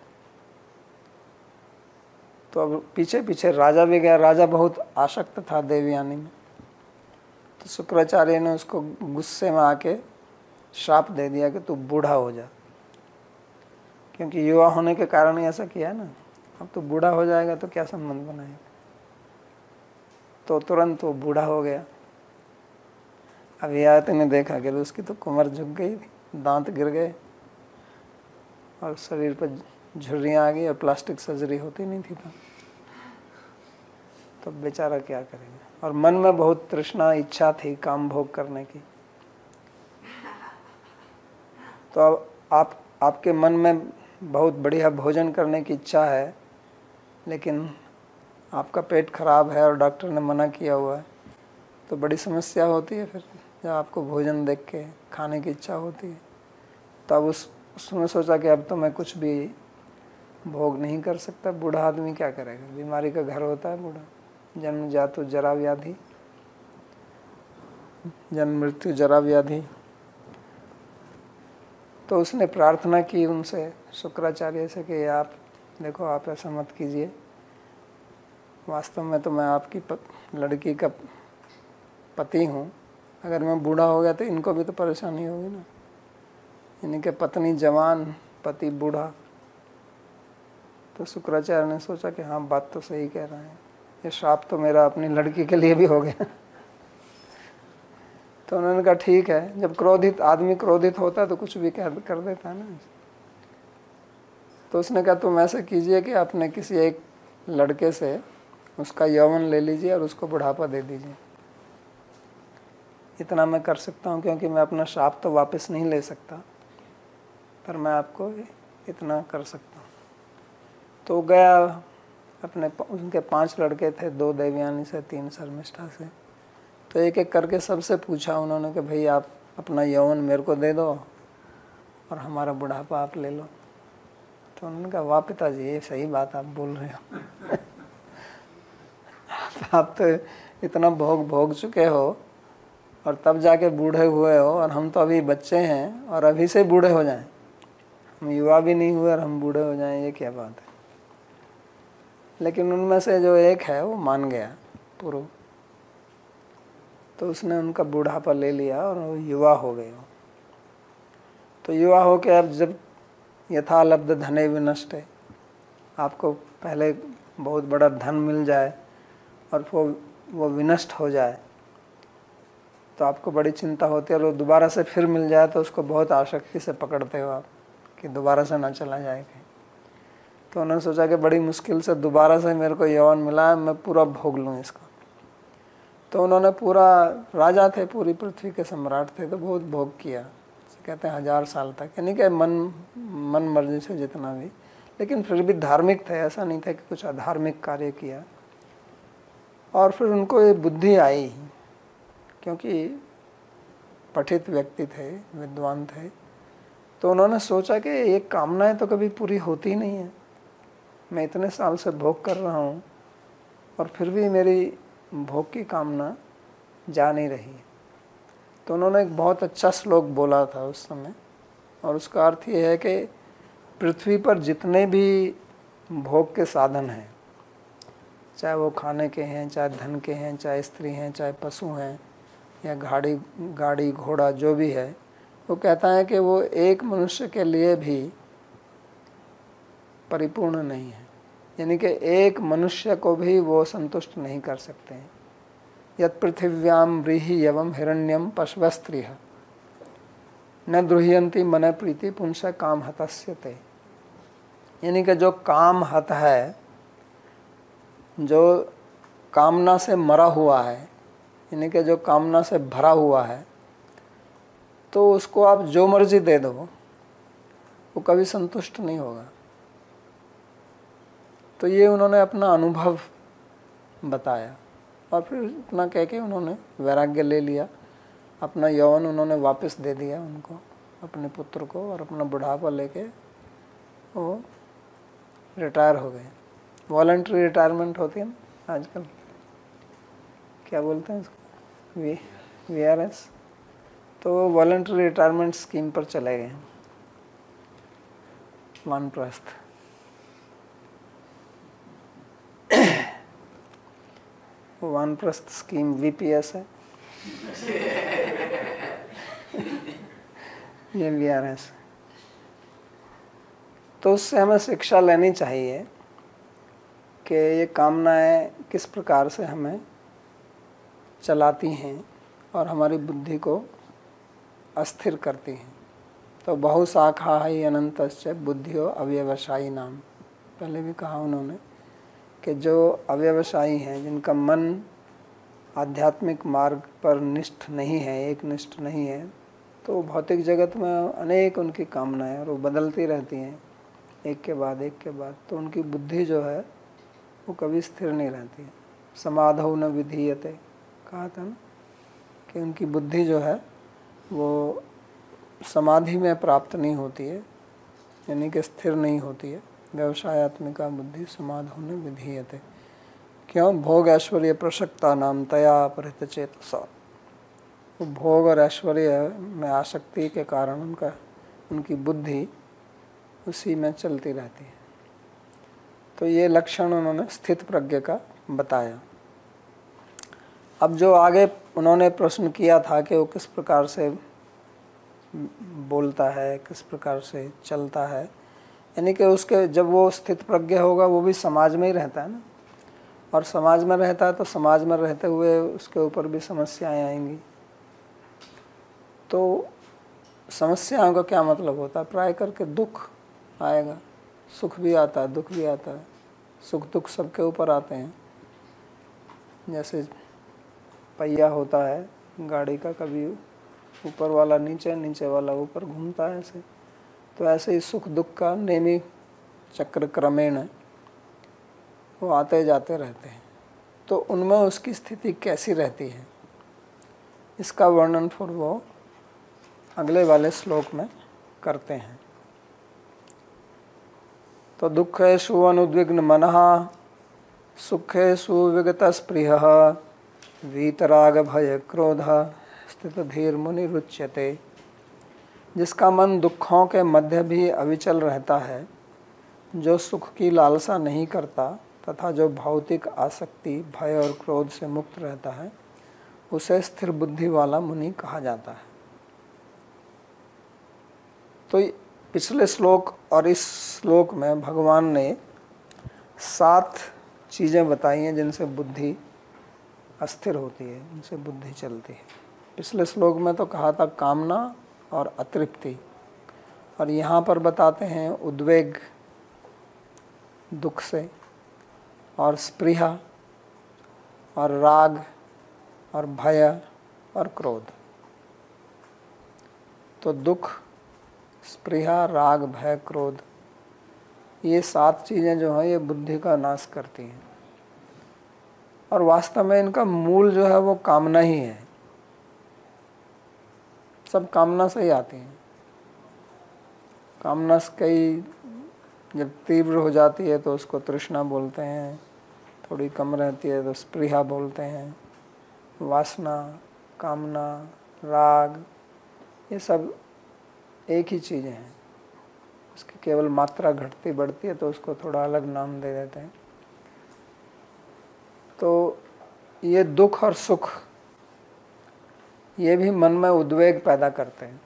तो अब पीछे पीछे राजा भी गया। राजा बहुत आसक्त था देवयानी में। तो शुक्राचार्य ने उसको गुस्से में आके श्राप दे दिया कि तू बूढ़ा हो जा, क्योंकि युवा होने के कारण ही ऐसा किया ना। अब तो बूढ़ा हो जाएगा तो क्या संबंध बनाएगा। तो तुरंत वो बूढ़ा हो गया। अब ययाति ने देखा कि उसकी तो कमर झुक गई, दांत गिर गए और शरीर पर झुर्रियाँ आ गई और प्लास्टिक सर्जरी होती नहीं थी। तो बेचारा क्या करेगा। और मन में बहुत तृष्णा, इच्छा थी काम भोग करने की। तो अब आपके मन में बहुत बढ़िया भोजन करने की इच्छा है, लेकिन आपका पेट खराब है और डॉक्टर ने मना किया हुआ है, तो बड़ी समस्या होती है। फिर जब आपको भोजन देख के खाने की इच्छा होती है, तो अब उसने सोचा कि अब तो मैं कुछ भी भोग नहीं कर सकता। बूढ़ा आदमी क्या करेगा, बीमारी का घर होता है बूढ़ा, जन्म जातु जरा व्याधि, जन्म मृत्यु जरा व्याधि। तो उसने प्रार्थना की उनसे, शुक्राचार्य से, कि आप देखो, आप ऐसा मत कीजिए, वास्तव में तो मैं आपकी लड़की का पति हूँ। अगर मैं बूढ़ा हो गया तो इनको भी तो परेशानी होगी ना, इनके पत्नी जवान, पति बूढ़ा। तो शुक्राचार्य ने सोचा कि हाँ, बात तो सही कह रहे हैं, ये श्राप तो मेरा अपनी लड़की के लिए भी हो गया। तो उन्होंने कहा ठीक है। जब क्रोधित आदमी क्रोधित होता है तो कुछ भी कर देता है ना। तो उसने कहा तुम ऐसे कीजिए कि अपने किसी एक लड़के से उसका यौवन ले लीजिए और उसको बुढ़ापा दे दीजिए। इतना मैं कर सकता हूँ, क्योंकि मैं अपना श्राप तो वापस नहीं ले सकता, पर मैं आपको इतना कर सकता हूँ। तो गया अपने, उनके 5 लड़के थे, 2 देवयानी से, 3 शर्मिष्ठा से। तो एक एक करके सबसे पूछा उन्होंने कि भाई आप अपना यौवन मेरे को दे दो और हमारा बुढ़ापा आप ले लो। तो उन्होंने कहा वाह पिताजी, ये सही बात आप बोल रहे हो। आप तो इतना भोग चुके हो और तब जाके बूढ़े हुए हो, और हम तो अभी बच्चे हैं और अभी से बूढ़े हो जाएं। हम युवा भी नहीं हुए और हम बूढ़े हो जाएं, ये क्या बात है। लेकिन उनमें से जो एक है वो मान गया पुरु। तो उसने उनका बुढ़ापा ले लिया और वो युवा हो गए। तो युवा हो के अब जब यथा लब्ध धने विनष्ट है, आपको पहले बहुत बड़ा धन मिल जाए और वो विनष्ट हो जाए तो आपको बड़ी चिंता होती है, और वो दोबारा से फिर मिल जाए तो उसको बहुत आसक्ति से पकड़ते हो आप कि दोबारा से ना चला जाए कहीं। तो उन्होंने सोचा कि बड़ी मुश्किल से दोबारा से मेरे को यौवन मिला है, मैं पूरा भोग लूँ इसको। तो उन्होंने पूरा, राजा थे, पूरी पृथ्वी के सम्राट थे, तो बहुत भोग किया, कहते हैं 1000 साल तक, यानी कि मन मर्जी से जितना भी, लेकिन फिर भी धार्मिक थे, ऐसा नहीं था कि कुछ अधार्मिक कार्य किया। और फिर उनको ये बुद्धि आई, क्योंकि पठित व्यक्ति थे, विद्वान थे, तो उन्होंने सोचा कि ये कामनाएं तो कभी पूरी होती नहीं है, मैं इतने साल से भोग कर रहा हूँ और फिर भी मेरी भोग की कामना जा नहीं रही। तो उन्होंने एक बहुत अच्छा श्लोक बोला था उस समय, और उसका अर्थ ये है कि पृथ्वी पर जितने भी भोग के साधन हैं, चाहे वो खाने के हैं, चाहे धन के हैं, चाहे स्त्री हैं, चाहे पशु हैं, या गाड़ी घोड़ा जो भी है, वो कहता है कि वो एक मनुष्य के लिए भी परिपूर्ण नहीं है, यानी कि एक मनुष्य को भी वो संतुष्ट नहीं कर सकते हैं। यत् पृथिव्याम व्रीहि एवं हिरण्यम पशवस्त्रियः न द्रुह्यन्ति मन प्रीति पुंस काम हतस्यते, यानी कि जो काम हत है, जो कामना से मरा हुआ है, यानी कि जो कामना से भरा हुआ है, तो उसको आप जो मर्जी दे दो वो कभी संतुष्ट नहीं होगा। तो ये उन्होंने अपना अनुभव बताया, और फिर इतना कह के उन्होंने वैराग्य ले लिया, अपना यौवन उन्होंने वापस दे दिया उनको, अपने पुत्र को, और अपना बुढ़ापा लेके वो रिटायर हो गए। वॉलंटरी रिटायरमेंट होती है ना आजकल, क्या बोलते हैं इसको, VRS, तो वॉलंटरी रिटायरमेंट स्कीम पर चले गए वानप्रस्थ। वानप्रस्थ स्कीम VPS है, ये VRS। तो उससे हमें शिक्षा लेनी चाहिए कि ये कामनाएं किस प्रकार से हमें चलाती हैं और हमारी बुद्धि को अस्थिर करती हैं। तो बहुशाखा ही अनंतश्च बुद्धियो अव्यवसायी नाम, पहले भी कहा उन्होंने कि जो अव्यवसायी हैं, जिनका मन आध्यात्मिक मार्ग पर निष्ठ नहीं है, एक निष्ठ नहीं है, तो भौतिक जगत में अनेक उनकी कामनाएं, और वो बदलती रहती हैं एक के बाद एक के बाद, तो उनकी बुद्धि जो है वो कभी स्थिर नहीं रहती है। समाधौ न विधीयते, कहा था ना कि उनकी बुद्धि जो है वो समाधि में प्राप्त नहीं होती है, यानी कि स्थिर नहीं होती है। व्यवसायत्मिका बुद्धि समाधौ न विधीयते, क्यों? भोग ऐश्वर्य प्रसक्ता नाम तया अपहृत चेतसा, वो भोग और ऐश्वर्य में आसक्ति के कारण उनकी बुद्धि उसी में चलती रहती है। तो ये लक्षण उन्होंने स्थित प्रज्ञ का बताया। अब जो आगे उन्होंने प्रश्न किया था कि वो किस प्रकार से बोलता है, किस प्रकार से चलता है, यानी कि उसके जब वो स्थित प्रज्ञ होगा वो भी समाज में ही रहता है ना, और समाज में रहता है तो समाज में रहते हुए उसके ऊपर भी समस्याएं आएंगी। तो समस्याओं का क्या मतलब होता है? प्राय करके दुख आएगा, सुख भी आता है, दुख भी आता है। सुख दुख सबके ऊपर आते हैं। जैसे पहिया होता है गाड़ी का, कभी ऊपर वाला नीचे, नीचे वाला ऊपर घूमता है ऐसे, तो ऐसे ही सुख दुख का नेमी चक्र क्रमेण वो आते जाते रहते हैं। तो उनमें उसकी स्थिति कैसी रहती है, इसका वर्णन फिर वो अगले वाले श्लोक में करते हैं। तो दुखेषु अनुद्विग्न मनः सुखेषु विगत स्पृहः वीतराग भय क्रोध स्थित धीर मुनि रुच्यते, जिसका मन दुखों के मध्य भी अविचल रहता है, जो सुख की लालसा नहीं करता तथा जो भौतिक आसक्ति भय और क्रोध से मुक्त रहता है, उसे स्थिर बुद्धि वाला मुनि कहा जाता है। तो पिछले श्लोक और इस श्लोक में भगवान ने 7 चीज़ें बताई हैं जिनसे बुद्धि अस्थिर होती है, जिनसे बुद्धि चलती है। पिछले श्लोक में तो कहा था कामना और अतृप्ति, और यहाँ पर बताते हैं उद्वेग दुख से, और स्पृहा और राग और भय और क्रोध। तो दुख, स्पृहा, राग, भय, क्रोध, ये 7 चीज़ें जो हैं ये बुद्धि का नाश करती हैं। और वास्तव में इनका मूल जो है वो कामना ही है। सब कामना से ही आती हैं। कामना कई जब तीव्र हो जाती है तो उसको तृष्णा बोलते हैं, थोड़ी कम रहती है तो स्पृहा बोलते हैं। वासना, कामना, राग, ये सब एक ही चीज़ें हैं। उसकी केवल मात्रा घटती बढ़ती है तो उसको थोड़ा अलग नाम दे देते हैं। तो ये दुख और सुख ये भी मन में उद्वेग पैदा करते हैं।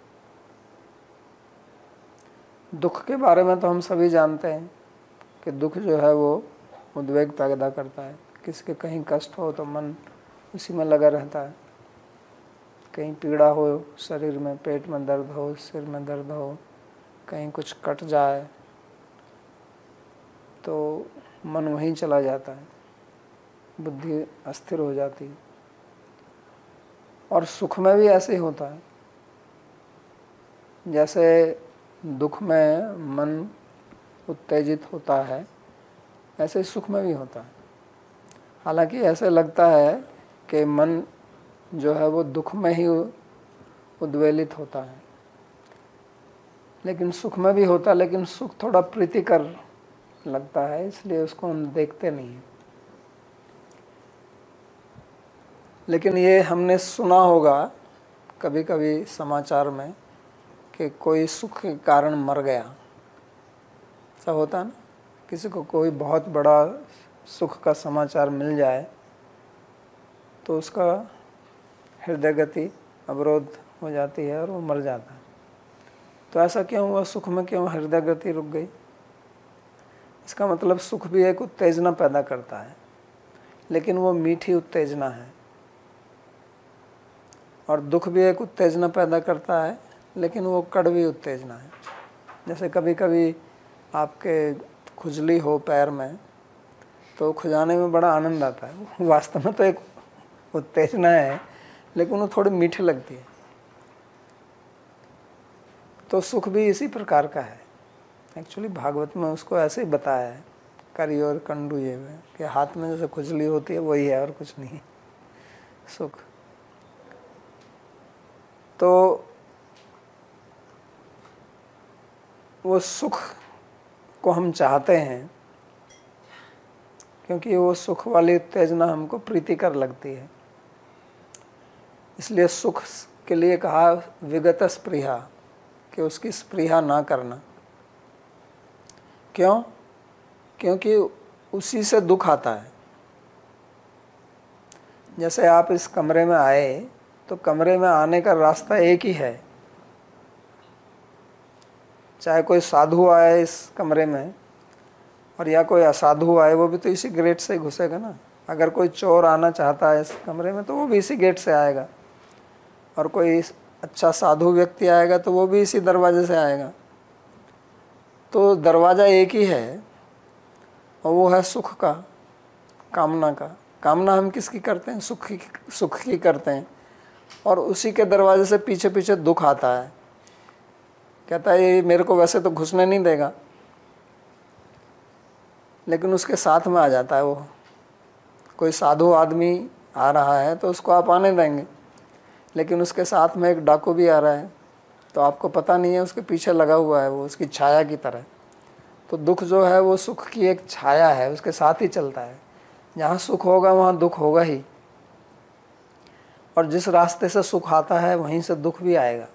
दुख के बारे में तो हम सभी जानते हैं कि दुख जो है वो उद्वेग पैदा करता है। किसी के कहीं कष्ट हो तो मन उसी में लगा रहता है, कहीं पीड़ा हो शरीर में, पेट में दर्द हो, सिर में दर्द हो, कहीं कुछ कट जाए तो मन वहीं चला जाता है, बुद्धि अस्थिर हो जाती है। और सुख में भी ऐसे ही होता है। जैसे दुख में मन उत्तेजित होता है, ऐसे सुख में भी होता है। हालांकि ऐसे लगता है कि मन जो है वो दुख में ही उद्वेलित होता है, लेकिन सुख में भी होता है, लेकिन सुख थोड़ा प्रीतिकर लगता है, इसलिए उसको हम देखते नहीं हैं। लेकिन ये हमने सुना होगा कभी कभी समाचार में कि कोई सुख के कारण मर गया। ऐसा होता है ना, किसी को कोई बहुत बड़ा सुख का समाचार मिल जाए तो उसका हृदय गति अवरोध हो जाती है और वो मर जाता है। तो ऐसा क्यों हुआ? सुख में क्यों हृदय गति रुक गई? इसका मतलब सुख भी एक उत्तेजना पैदा करता है, लेकिन वो मीठी उत्तेजना है, और दुख भी एक उत्तेजना पैदा करता है, लेकिन वो कड़वी उत्तेजना है। जैसे कभी कभी आपके खुजली हो पैर में तो खुजाने में बड़ा आनंद आता है, वास्तव में तो एक उत्तेजना है, लेकिन वो थोड़ी मीठी लगती है। तो सुख भी इसी प्रकार का है। एक्चुअली भागवत में उसको ऐसे ही बताया है, करी और कंडू ये में, कि हाथ में जैसे खुजली होती है वही है और कुछ नहीं सुख। तो वो सुख को हम चाहते हैं क्योंकि वो सुख वाली उत्तेजना हमको प्रीतिकर लगती है। इसलिए सुख के लिए कहा विगत स्पृहा, कि उसकी स्पृहा ना करना। क्यों? क्योंकि उसी से दुख आता है। जैसे आप इस कमरे में आए तो कमरे में आने का रास्ता एक ही है। चाहे कोई साधु आए इस कमरे में और या कोई असाधु आए, वो भी तो इसी गेट से घुसेगा ना। अगर कोई चोर आना चाहता है इस कमरे में तो वो भी इसी गेट से आएगा, और कोई अच्छा साधु व्यक्ति आएगा तो वो भी इसी दरवाजे से आएगा। तो दरवाज़ा एक ही है, और वो है सुख का, कामना का। कामना हम किसकी करते हैं? सुख की करते हैं, और उसी के दरवाजे से पीछे पीछे दुख आता है। कहता है ये मेरे को वैसे तो घुसने नहीं देगा, लेकिन उसके साथ में आ जाता है वो। कोई साधु आदमी आ रहा है तो उसको आप आने देंगे, लेकिन उसके साथ में एक डाकू भी आ रहा है तो आपको पता नहीं है, उसके पीछे लगा हुआ है, वो उसकी छाया की तरह। तो दुख जो है वो सुख की एक छाया है, उसके साथ ही चलता है। जहाँ सुख होगा वहाँ दुख होगा ही, और जिस रास्ते से सुख आता है वहीं से दुख भी आएगा।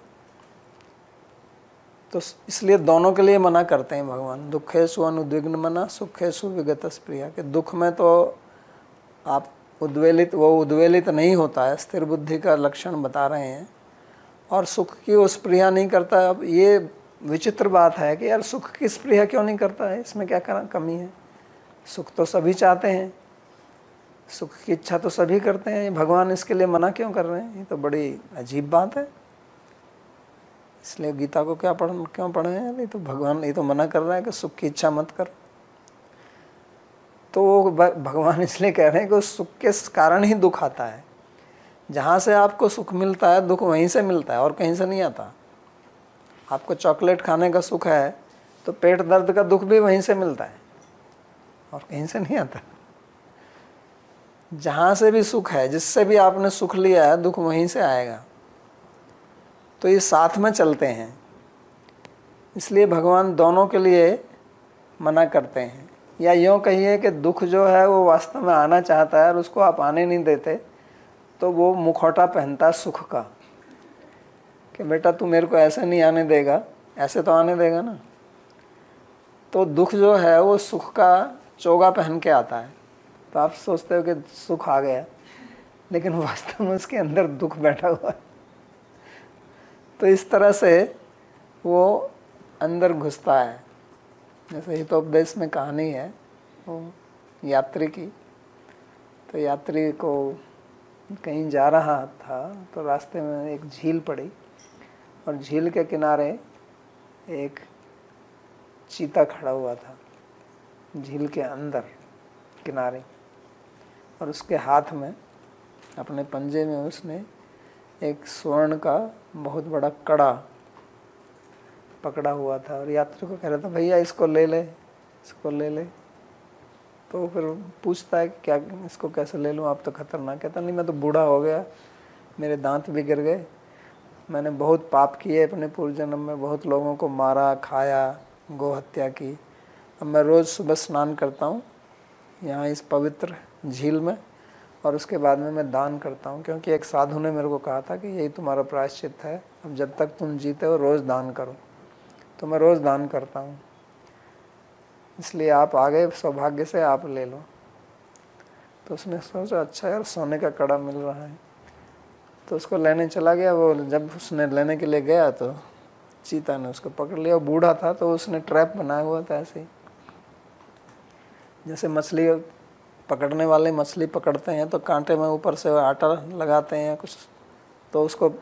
तो इसलिए दोनों के लिए मना करते हैं भगवान, दुखेषु अनुद्विग्न मना सुखेषु विगत स्पृहा। कि दुख में तो आप उद्वेलित नहीं होता है, स्थिर बुद्धि का लक्षण बता रहे हैं, और सुख की वो स्पृहा नहीं करता। अब ये विचित्र बात है कि यार सुख किस प्रिय क्यों नहीं करता है, इसमें क्या कमी है? सुख तो सभी चाहते हैं, सुख की इच्छा तो सभी करते हैं, भगवान इसके लिए मना क्यों कर रहे हैं? ये तो बड़ी अजीब बात है। इसलिए गीता को क्यों पढ़े हैं? ये तो भगवान ये तो मना कर रहा है कि सुख की इच्छा मत करो। तो भगवान इसलिए कह रहे हैं कि उस सुख के कारण ही दुख आता है। जहाँ से आपको सुख मिलता है दुख वहीं से मिलता है, और कहीं से नहीं आता। आपको चॉकलेट खाने का सुख है तो पेट दर्द का दुख भी वहीं से मिलता है, और कहीं से नहीं आता। जहाँ से भी सुख है, जिससे भी आपने सुख लिया है, दुख वहीं से आएगा। तो ये साथ में चलते हैं, इसलिए भगवान दोनों के लिए मना करते हैं। या यूँ कहिए कि दुख जो है वो वास्तव में आना चाहता है और उसको आप आने नहीं देते, तो वो मुखौटा पहनता है सुख का कि बेटा तू मेरे को ऐसे नहीं आने देगा, ऐसे तो आने देगा ना। तो दुख जो है वो सुख का चोगा पहन के आता है। तो आप सोचते हो कि सुख आ गया, लेकिन वास्तव में उसके अंदर दुख बैठा हुआ है। तो इस तरह से वो अंदर घुसता है। जैसे हितोपदेश में कहानी है वो यात्री की। तो यात्री को कहीं जा रहा था तो रास्ते में एक झील पड़ी, और झील के किनारे एक चीता खड़ा हुआ था, झील के अंदर किनारे। और उसके हाथ में, अपने पंजे में, उसने एक स्वर्ण का बहुत बड़ा कड़ा पकड़ा हुआ था। और यात्री को कह रहा था भैया इसको ले ले, इसको ले ले। तो फिर पूछता है क्या इसको कैसे ले लूँ, आप तो खतरनाक। कहता नहीं मैं तो बूढ़ा हो गया, मेरे दांत भी गिर गए, मैंने बहुत पाप किए अपने पूर्व जन्म में, बहुत लोगों को मारा, खाया, गौ हत्या की। अब मैं रोज़ सुबह स्नान करता हूँ यहाँ इस पवित्र झील में, और उसके बाद में मैं दान करता हूँ, क्योंकि एक साधु ने मेरे को कहा था कि यही तुम्हारा प्रायश्चित है, अब जब तक तुम जीते हो रोज़ दान करो। तो मैं रोज़ दान करता हूँ, इसलिए आप आ गए सौभाग्य से, आप ले लो। तो उसने सोचा अच्छा यार सोने का कड़ा मिल रहा है, तो उसको लेने चला गया। वो जब उसने लेने के लिए गया तो चीता ने उसको पकड़ लिया। वो बूढ़ा था तो उसने ट्रैप बनाया हुआ था, ऐसे ही जैसे मछली पकड़ने वाले मछली पकड़ते हैं तो कांटे में ऊपर से आटा लगाते हैं कुछ, तो उसको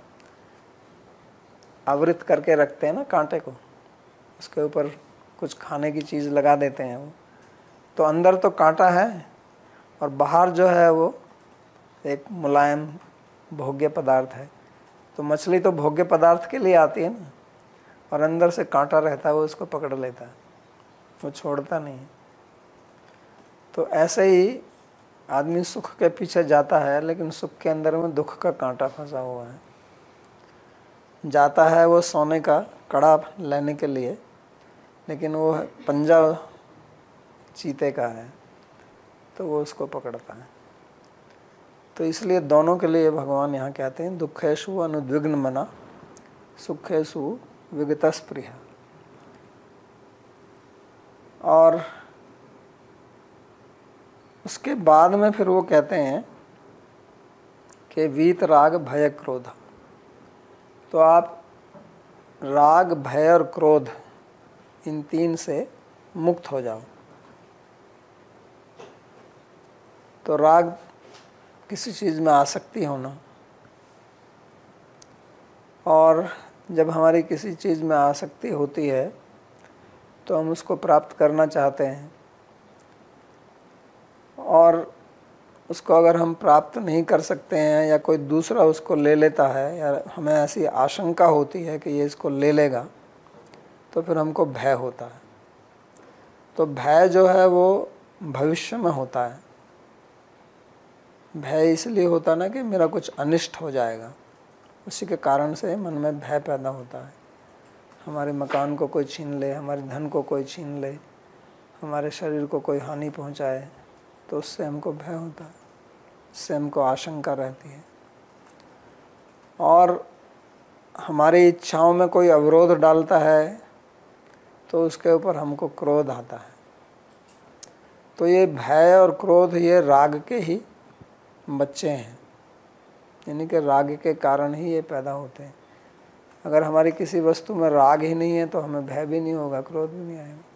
आवृत करके रखते हैं ना कांटे को, उसके ऊपर कुछ खाने की चीज़ लगा देते हैं वो। तो अंदर तो कांटा है और बाहर जो है वो एक मुलायम भोग्य पदार्थ है। तो मछली तो भोग्य पदार्थ के लिए आती है ना, और अंदर से कांटा रहता है, वो उसको पकड़ लेता है, वो छोड़ता नहीं है। तो ऐसे ही आदमी सुख के पीछे जाता है, लेकिन सुख के अंदर में दुख का कांटा फंसा हुआ है। जाता है वो सोने का कड़ा लेने के लिए, लेकिन वो पंजा चीते का है, तो वो उसको पकड़ता है। तो इसलिए दोनों के लिए भगवान यहाँ कहते हैं दुखेषु अनुद्विग्न मना सुखेषु विगतस्पृह। और उसके बाद में फिर वो कहते हैं कि वीत राग भय क्रोध। तो आप राग भय और क्रोध इन तीन से मुक्त हो जाओ। तो राग किसी चीज़ में आसक्ति होना, और जब हमारी किसी चीज़ में आसक्ति होती है तो हम उसको प्राप्त करना चाहते हैं, और उसको अगर हम प्राप्त नहीं कर सकते हैं या कोई दूसरा उसको ले लेता है, या हमें ऐसी आशंका होती है कि ये इसको ले लेगा, तो फिर हमको भय होता है। तो भय जो है वो भविष्य में होता है। भय इसलिए होता ना कि मेरा कुछ अनिष्ट हो जाएगा, उसी के कारण से मन में भय पैदा होता है। हमारे मकान को कोई छीन ले, हमारे धन को कोई छीन ले, हमारे शरीर को कोई हानि पहुंचाए, तो उससे हमको भय होता है, उससे हमको आशंका रहती है। और हमारी इच्छाओं में कोई अवरोध डालता है तो उसके ऊपर हमको क्रोध आता है। तो ये भय और क्रोध ये राग के ही बच्चे हैं, यानी कि राग के कारण ही ये पैदा होते हैं। अगर हमारी किसी वस्तु में राग ही नहीं है तो हमें भय भी नहीं होगा, क्रोध भी नहीं आएगा।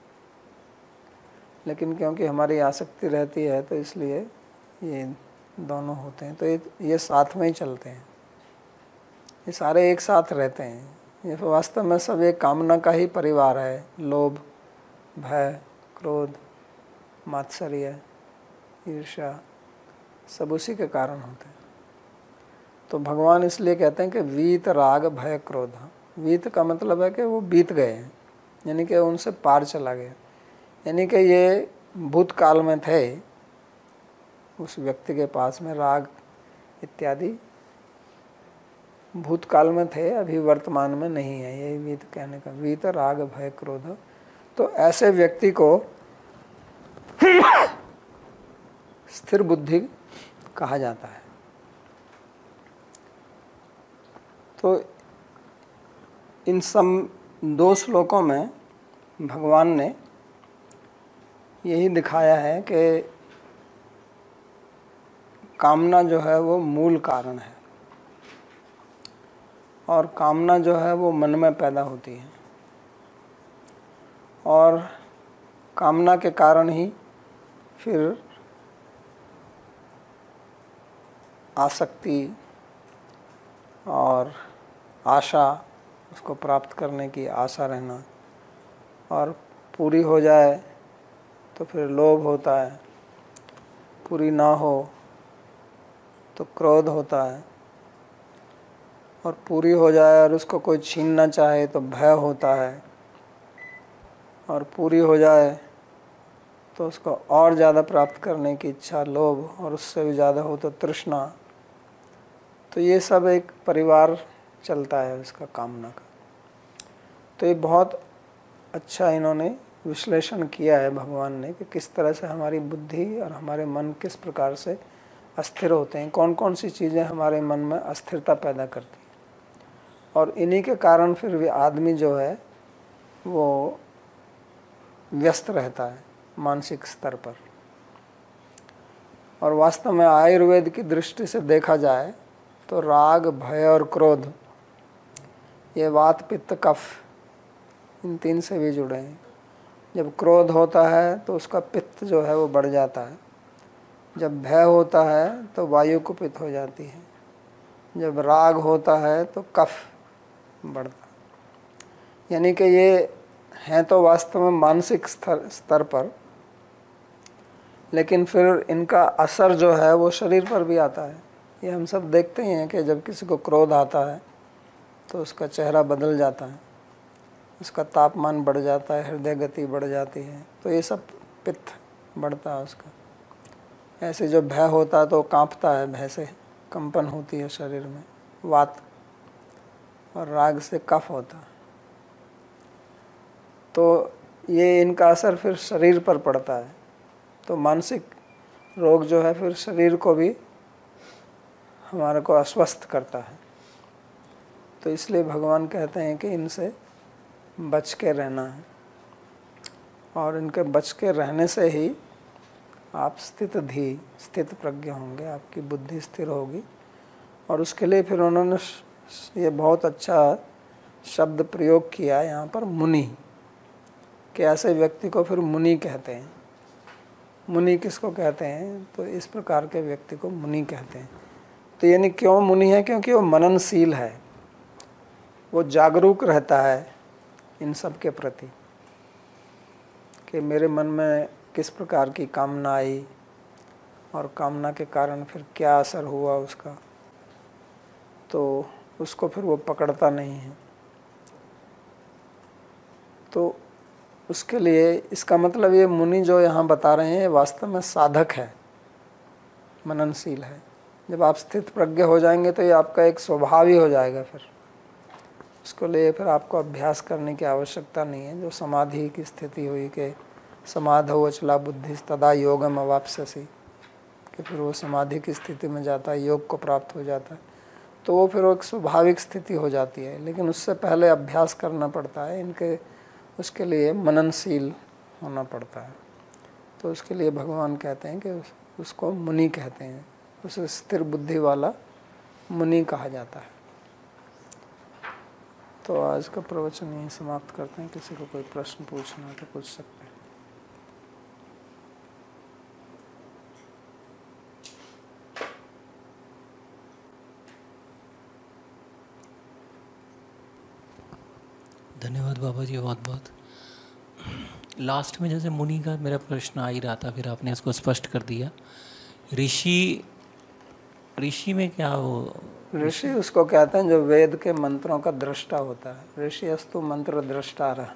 लेकिन क्योंकि हमारी आसक्ति रहती है तो इसलिए ये दोनों होते हैं। तो ये साथ में ही चलते हैं, ये सारे एक साथ रहते हैं। ये वास्तव में सब एक कामना का ही परिवार है। लोभ, भय, क्रोध, मात्सर्य, ईर्ष्या, सब उसी के कारण होते हैं। तो भगवान इसलिए कहते हैं कि वीत राग भय क्रोध। वीत का मतलब है कि वो बीत गए हैं, यानी कि उनसे पार चला गया। यानी कि ये भूतकाल में थे, उस व्यक्ति के पास में राग इत्यादि भूतकाल में थे, अभी वर्तमान में नहीं है। यही वीत कहने का, वीत राग भय क्रोध। तो ऐसे व्यक्ति को स्थिर बुद्धि कहा जाता है। तो इन सब 2 श्लोकों में भगवान ने यही दिखाया है कि कामना जो है वो मूल कारण है, और कामना जो है वो मन में पैदा होती है, और कामना के कारण ही फिर आसक्ति और आशा, उसको प्राप्त करने की आशा रहना, और पूरी हो जाए तो फिर लोभ होता है, पूरी ना हो तो क्रोध होता है, और पूरी हो जाए और उसको कोई छीनना चाहे तो भय होता है, और पूरी हो जाए तो उसको और ज़्यादा प्राप्त करने की इच्छा, लोभ, और उससे भी ज़्यादा हो तो तृष्णा। तो ये सब एक परिवार चलता है उसका, कामना का। तो ये बहुत अच्छा इन्होंने विश्लेषण किया है भगवान ने कि किस तरह से हमारी बुद्धि और हमारे मन किस प्रकार से अस्थिर होते हैं, कौन कौन सी चीज़ें हमारे मन में अस्थिरता पैदा करती हैं, और इन्हीं के कारण फिर भी आदमी जो है वो व्यस्त रहता है मानसिक स्तर पर। और वास्तव में आयुर्वेद की दृष्टि से देखा जाए तो राग, भय और क्रोध, ये वात, पित्त, कफ, इन 3 से भी जुड़े हैं। जब क्रोध होता है तो उसका पित्त जो है वो बढ़ जाता है, जब भय होता है तो वायु कुपित हो जाती है, जब राग होता है तो कफ बढ़ता है। यानी कि ये हैं तो वास्तव में मानसिक स्तर पर, लेकिन फिर इनका असर जो है वो शरीर पर भी आता है। ये हम सब देखते ही हैं कि जब किसी को क्रोध आता है तो उसका चेहरा बदल जाता है, उसका तापमान बढ़ जाता है, हृदय गति बढ़ जाती है। तो ये सब पित्त बढ़ता है उसका। ऐसे जो भय होता है तो कांपता है, भय से कंपन होती है शरीर में, वात, और राग से कफ होता है। तो ये इनका असर फिर शरीर पर पड़ता है। तो मानसिक रोग जो है फिर शरीर को भी हमारे को अस्वस्थ करता है। तो इसलिए भगवान कहते हैं कि इनसे बच के रहना है, और इनके बच के रहने से ही आप स्थित प्रज्ञ होंगे, आपकी बुद्धि स्थिर होगी। और उसके लिए फिर उन्होंने ये बहुत अच्छा शब्द प्रयोग किया यहाँ पर, मुनि, कि ऐसे व्यक्ति को फिर मुनि कहते हैं। मुनि किसको कहते हैं? तो इस प्रकार के व्यक्ति को मुनि कहते हैं। तो यानी क्यों मुनि है? क्योंकि वो मननशील है, वो जागरूक रहता है इन सब के प्रति कि मेरे मन में किस प्रकार की कामना आई और कामना के कारण फिर क्या असर हुआ उसका, तो उसको फिर वो पकड़ता नहीं है। तो उसके लिए इसका मतलब ये मुनि जो यहाँ बता रहे हैं वास्तव में साधक है, मननशील है। जब आप स्थित प्रज्ञ हो जाएंगे तो ये आपका एक स्वभाव ही हो जाएगा। फिर उसको लिए फिर आपको अभ्यास करने की आवश्यकता नहीं है। जो समाधि की स्थिति हुई कि समाधौ अचला बुद्धि तदा योगम अवाप्स्यसि, कि फिर वो समाधि की स्थिति में जाता है, योग को प्राप्त हो जाता है, तो वो फिर वो एक स्वाभाविक स्थिति हो जाती है। लेकिन उससे पहले अभ्यास करना पड़ता है इनके, उसके लिए मननशील होना पड़ता है। तो उसके लिए भगवान कहते हैं कि उसको मुनि कहते हैं, उसे स्थिर बुद्धि वाला मुनि कहा जाता है। तो आज का प्रवचन यहीं समाप्त करते हैं। किसी को कोई प्रश्न पूछना है तो पूछ सकते हैं। धन्यवाद बाबा जी, बहुत बहुत। लास्ट में जैसे मुनि का मेरा प्रश्न आ ही रहा था, फिर आपने इसको स्पष्ट कर दिया। ऋषि में क्या हो? ऋषि उसको कहते हैं जो वेद के मंत्रों का दृष्टा होता है। ऋषि अस्तु मंत्र दृष्टारः,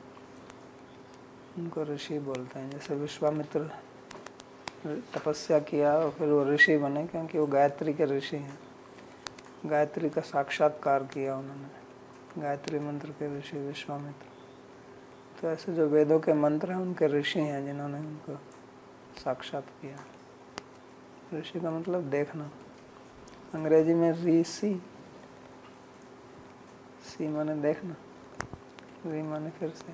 उनको ऋषि बोलते हैं। जैसे विश्वामित्र तपस्या किया और फिर वो ऋषि बने, क्योंकि वो गायत्री के ऋषि हैं। गायत्री का साक्षात्कार किया उन्होंने, गायत्री मंत्र के ऋषि विश्वामित्र। तो ऐसे जो वेदों के मंत्र हैं उनके ऋषि हैं जिन्होंने उनको साक्षात किया। ऋषि का मतलब देखना। अंग्रेजी में ऋषि, सी माने देखना, री माने फिर से।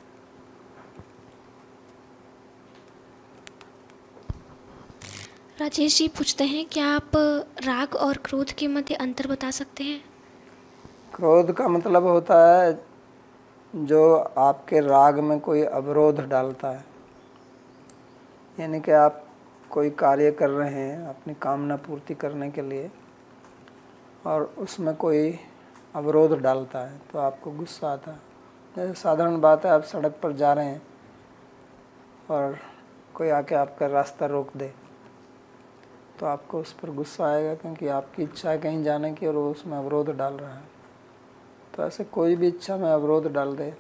राजेश जी पूछते हैं, क्या आप राग और क्रोध के मध्य अंतर बता सकते हैं? क्रोध का मतलब होता है जो आपके राग में कोई अवरोध डालता है। यानी कि आप कोई कार्य कर रहे हैं अपनी कामना पूर्ति करने के लिए और उसमें कोई अवरोध डालता है तो आपको गुस्सा आता है। जैसे साधारण बात है, आप सड़क पर जा रहे हैं और कोई आके आपका रास्ता रोक दे तो आपको उस पर गुस्सा आएगा, क्योंकि आपकी इच्छा है कहीं जाने की और वो उसमें अवरोध डाल रहा है। तो ऐसे कोई भी इच्छा में अवरोध डाल दे,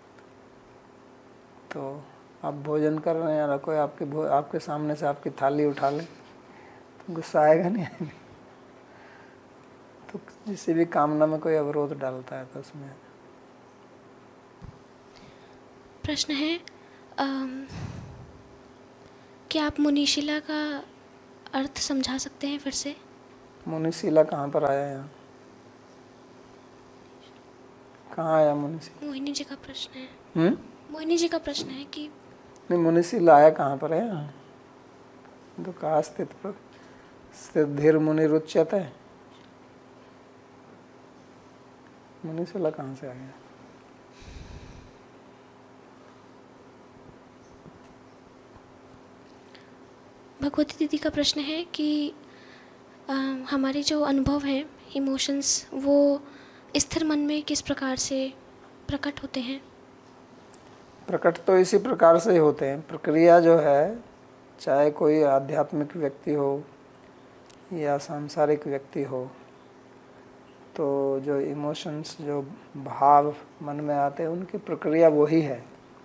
तो आप भोजन कर रहे हैं और कोई आपके सामने से आपकी थाली उठा ले तो गुस्सा आएगा नहीं आएगा? तो किसी भी कामना में कोई अवरोध डालता है तो उसमें। प्रश्न है, क्या आप मुनिशिला का अर्थ समझा सकते हैं फिर से? मुनिशिला कहाँ पर आया यहाँ? कहाँ आया मुनिशिला? मोहिनी जी का प्रश्न है। मोहिनी जी का प्रश्न है कि नहीं, मुनिशिला आया कहाँ पर है यहाँ? तो कहाँ स्थित धीर मुनि रुच्यते, मुनिशिला कहाँ से आ गया? भगवती दीदी का प्रश्न है कि हमारे जो अनुभव हैं, इमोशंस, वो स्थिर मन में किस प्रकार से प्रकट होते हैं? प्रकट तो इसी प्रकार से ही होते हैं। प्रक्रिया जो है, चाहे कोई आध्यात्मिक व्यक्ति हो या सांसारिक व्यक्ति हो, तो जो इमोशंस, जो भाव मन में आते हैं, उनकी प्रक्रिया वही है।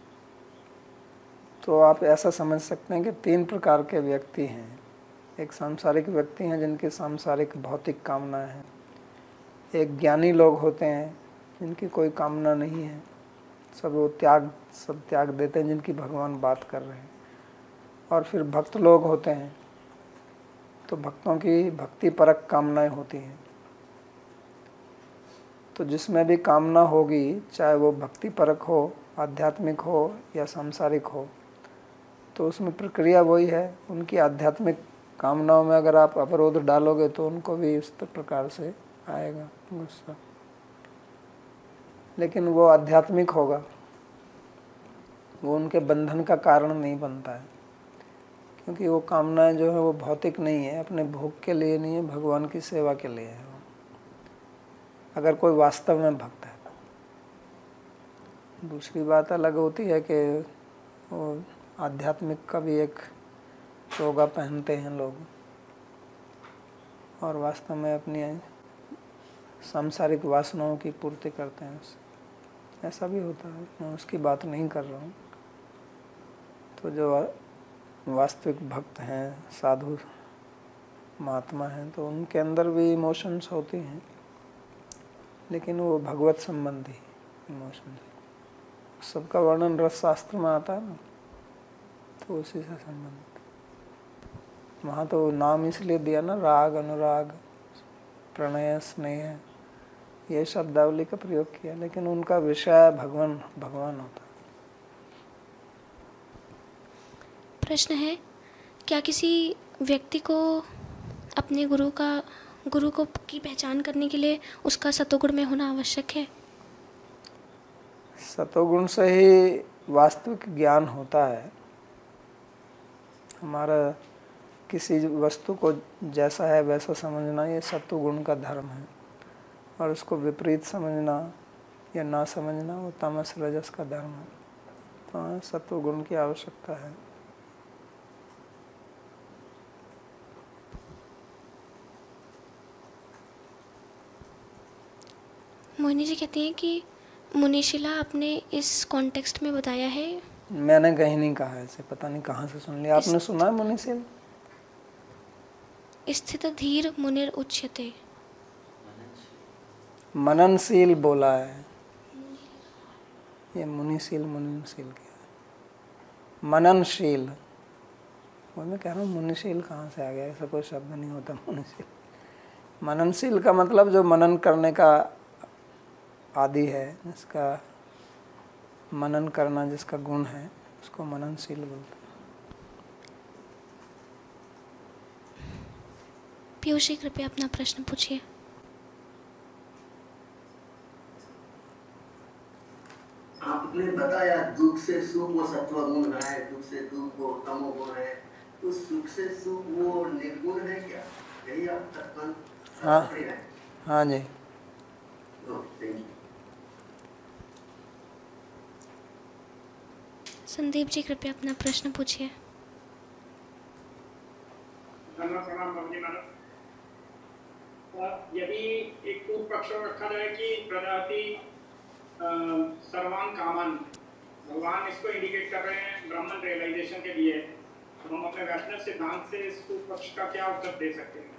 तो आप ऐसा समझ सकते हैं कि 3 प्रकार के व्यक्ति हैं। एक सांसारिक व्यक्ति हैं जिनकी सांसारिक भौतिक कामनाएं हैं। एक ज्ञानी लोग होते हैं जिनकी कोई कामना नहीं है, सब त्याग देते हैं, जिनकी भगवान बात कर रहे हैं। और फिर भक्त लोग होते हैं, तो भक्तों की भक्ति परक कामनाएं होती हैं। तो जिसमें भी कामना होगी, चाहे वो भक्ति परक हो, आध्यात्मिक हो या सांसारिक हो, तो उसमें प्रक्रिया वही है। उनकी आध्यात्मिक कामनाओं में अगर आप अवरोध डालोगे तो उनको भी इस प्रकार से आएगा गुस्सा, लेकिन वो आध्यात्मिक होगा, वो उनके बंधन का कारण नहीं बनता है। क्योंकि वो कामनाएं जो है वो भौतिक नहीं है, अपने भोग के लिए नहीं है, भगवान की सेवा के लिए है। अगर कोई वास्तव में भक्त है। दूसरी बात अलग होती है कि वो आध्यात्मिक का भी एक टोगा पहनते हैं लोग और वास्तव में अपनी सांसारिक वासनाओं की पूर्ति करते हैं उससे। ऐसा भी होता है, मैं उसकी बात नहीं कर रहा हूँ। तो जो वास्तविक भक्त हैं, साधु महात्मा हैं, तो उनके अंदर भी इमोशंस होती हैं, लेकिन वो भगवत संबंधी इमोशंस। सबका वर्णन रस शास्त्र में आता है ना, तो उसी से संबंधित। वहाँ तो नाम इसलिए दिया ना, राग, अनुराग, प्रणय, स्नेह, ये शब्दावली का प्रयोग किया, लेकिन उनका विषय भगवान होता है। प्रश्न है, क्या किसी व्यक्ति को अपने गुरु को की पहचान करने के लिए उसका सतोगुण में होना आवश्यक है? सतोगुण से ही वास्तविक ज्ञान होता है। हमारा किसी वस्तु को जैसा है वैसा समझना ये सत्वगुण का धर्म है, और उसको विपरीत समझना या ना समझना वो तमस रजस का धर्म है। तो हाँ, सत्वगुण की आवश्यकता है। मोहिनी जी कहती हैं कि मुनिशिला आपने इस कॉन्टेक्स्ट में बताया है। मैंने कहीं नहीं कहा ऐसे, पता नहीं कहाँ से सुन लिया। आपने सुना है मुनिशील? स्थित धीर मुनिर उच्यते। मननशील बोला है, ये मुनिशील मुनिशील क्या है? मननशील। वो मैं कह रहा हूँ मुनिशील कहाँ से आ गया, ऐसा कोई शब्द नहीं होता मुनिशील। मननशील का मतलब जो मनन करने का आदि है, जिसका मनन करना जिसका गुण है, उसको मननशील बोलते हैं। पीयूष जी कृपया अपना प्रश्न पूछिए। आपने बताया दुख से सुख वो सत्वगुण है, दुख से दुख वो तमोगुण है, तो सुख से सुख वो निर्गुण है क्या? यही आप तत्व? हाँ हाँ जी। Thank you. संदीप जी कृपया अपना प्रश्न पूछिए। यदि एक पूर्व पक्ष रखा जाए कि प्रजाति सर्वान कामन, भगवान इसको इंडिकेट कर रहे हैं ब्राह्मण रियलाइजेशन के लिए, तो हम अपने वैष्णव सिद्धांत से इस पूर्व पक्ष का क्या उत्तर दे सकते हैं?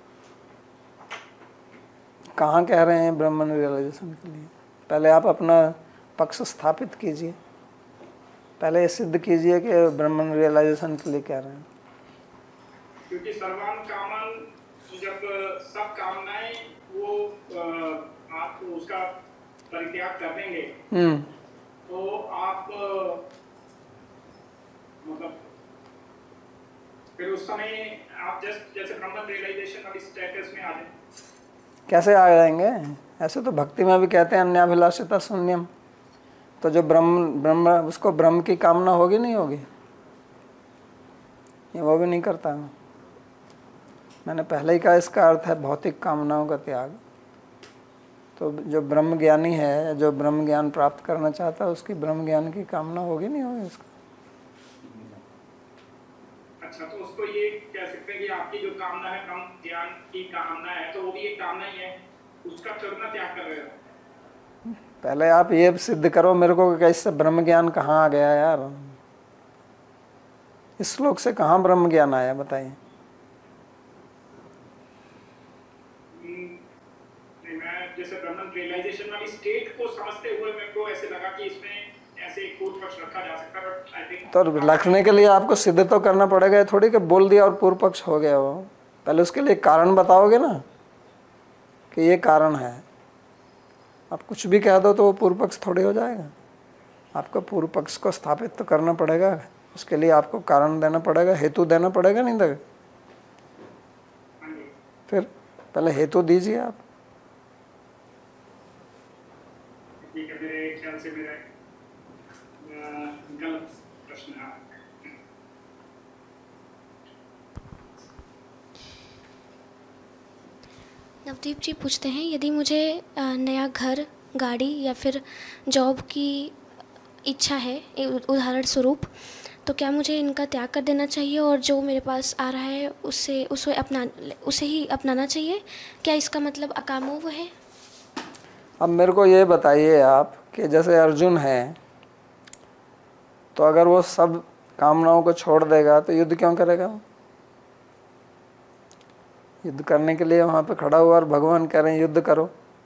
कहाँ कह रहे हैं ब्राह्मण रियलाइजेशन के लिए? पहले आप अपना पक्ष स्थापित कीजिए, पहले सिद्ध कीजिए कि ब्राह्मण रियलाइजेशन के लिए कह रहे हैं। क्योंकि सर्वान कामन, जब सब कामनाएं वो आप उसका परित्याग कर देंगे तो आप मतलब फिर उस समय आप जैसे ब्राह्मण रियलाइजेशन वाली स्टेटस में आ जाए। कैसे आ जाएंगे? ऐसे तो भक्ति में भी कहते हैं अन्याभिलाषिता शून्यम। तो जो ब्रह्म उसको ब्रह्म की कामना होगी नहीं होगी, ये वो भी नहीं करता। मैंने पहले ही कहा इसका अर्थ है भौतिक कामनाओं का त्याग। तो जो ब्रह्म ज्ञानी है, जो ब्रह्म ज्ञान प्राप्त करना चाहता है, उसकी ब्रह्म ज्ञान की कामना होगी नहीं होगी उसको। अच्छा, तो उसको ये कह सकते हैं कि आपकी जो कामना है ब्रह्म ज्ञान की कामना है, तो वो भी एक कामना ही है, उसका करना त्याग कर रहे हो। पहले आप ये सिद्ध करो मेरे को कि इससे ब्रह्म ज्ञान कहाँ आ गया यार। इस श्लोक से कहाँ ब्रह्म ज्ञान आया बताइए? जैसे ब्राह्मण रियलाइजेशन वाली स्टेट को समझते हुए मेरे को ऐसे लगा कि इसमें ऐसे एक पूर्व पक्ष रखा जा सकता है, बट आई थिंक तो रखने के लिए आपको सिद्ध तो करना पड़ेगा। थोड़ी कि बोल दिया और पूर्व पक्ष हो गया वो। पहले उसके लिए कारण बताओगे ना कि ये कारण है। आप कुछ भी कह दो तो वो पूर्व पक्ष थोड़ी हो जाएगा। आपको पूर्व पक्ष को स्थापित तो करना पड़ेगा, उसके लिए आपको कारण देना पड़ेगा, हेतु देना पड़ेगा। नहीं देगा फिर पहले हेतु दीजिए आप। मेरे ख्याल से मेरा गलत प्रश्न है। नवदीप जी पूछते हैं, यदि मुझे नया घर, गाड़ी या फिर जॉब की इच्छा है उदाहरण स्वरूप, तो क्या मुझे इनका त्याग कर देना चाहिए और जो मेरे पास आ रहा है उसे ही अपनाना चाहिए? क्या इसका मतलब अकामोव है? अब मेरे को ये बताइए आप कि जैसे अर्जुन है, तो अगर वो सब कामनाओं को छोड़ देगा तो युद्ध क्यों करेगा? युद्ध करने के लिए वहाँ पे खड़ा हुआ और भगवान कह रहे हैं युद्ध करो।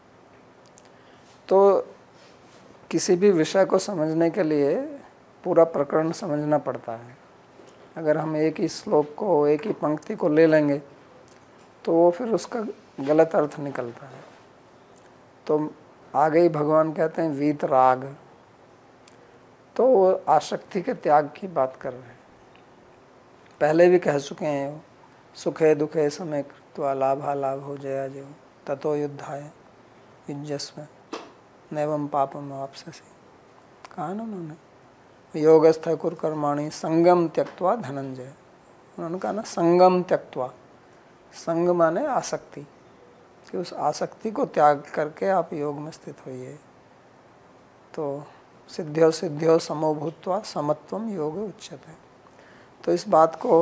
तो किसी भी विषय को समझने के लिए पूरा प्रकरण समझना पड़ता है। अगर हम एक ही श्लोक को, एक ही पंक्ति को ले लेंगे तो वो फिर उसका गलत अर्थ निकलता है। तो आगे ही भगवान कहते हैं वीत राग, तो वो आसक्ति के त्याग की बात कर रहे हैं। पहले भी कह चुके हैं वो, सुखे दुखे समय कृत्वा लाभा लाभ हो जया जय ततो युद्धाय युज्यस्व नैवं पापम वाप्स्यसि। कहा ना उन्होंने, योगस्थ कुर कर्माणि संगम त्यक्त्वा धनंजय। उन्होंने कहा ना संगम त्यक्त्वा, संग माने आसक्ति, कि उस आसक्ति को त्याग करके आप योग में स्थित होइए। तो सिद्ध्यो सिद्ध्यो समो भूत्वा समत्वम योग उच्यते। तो इस बात को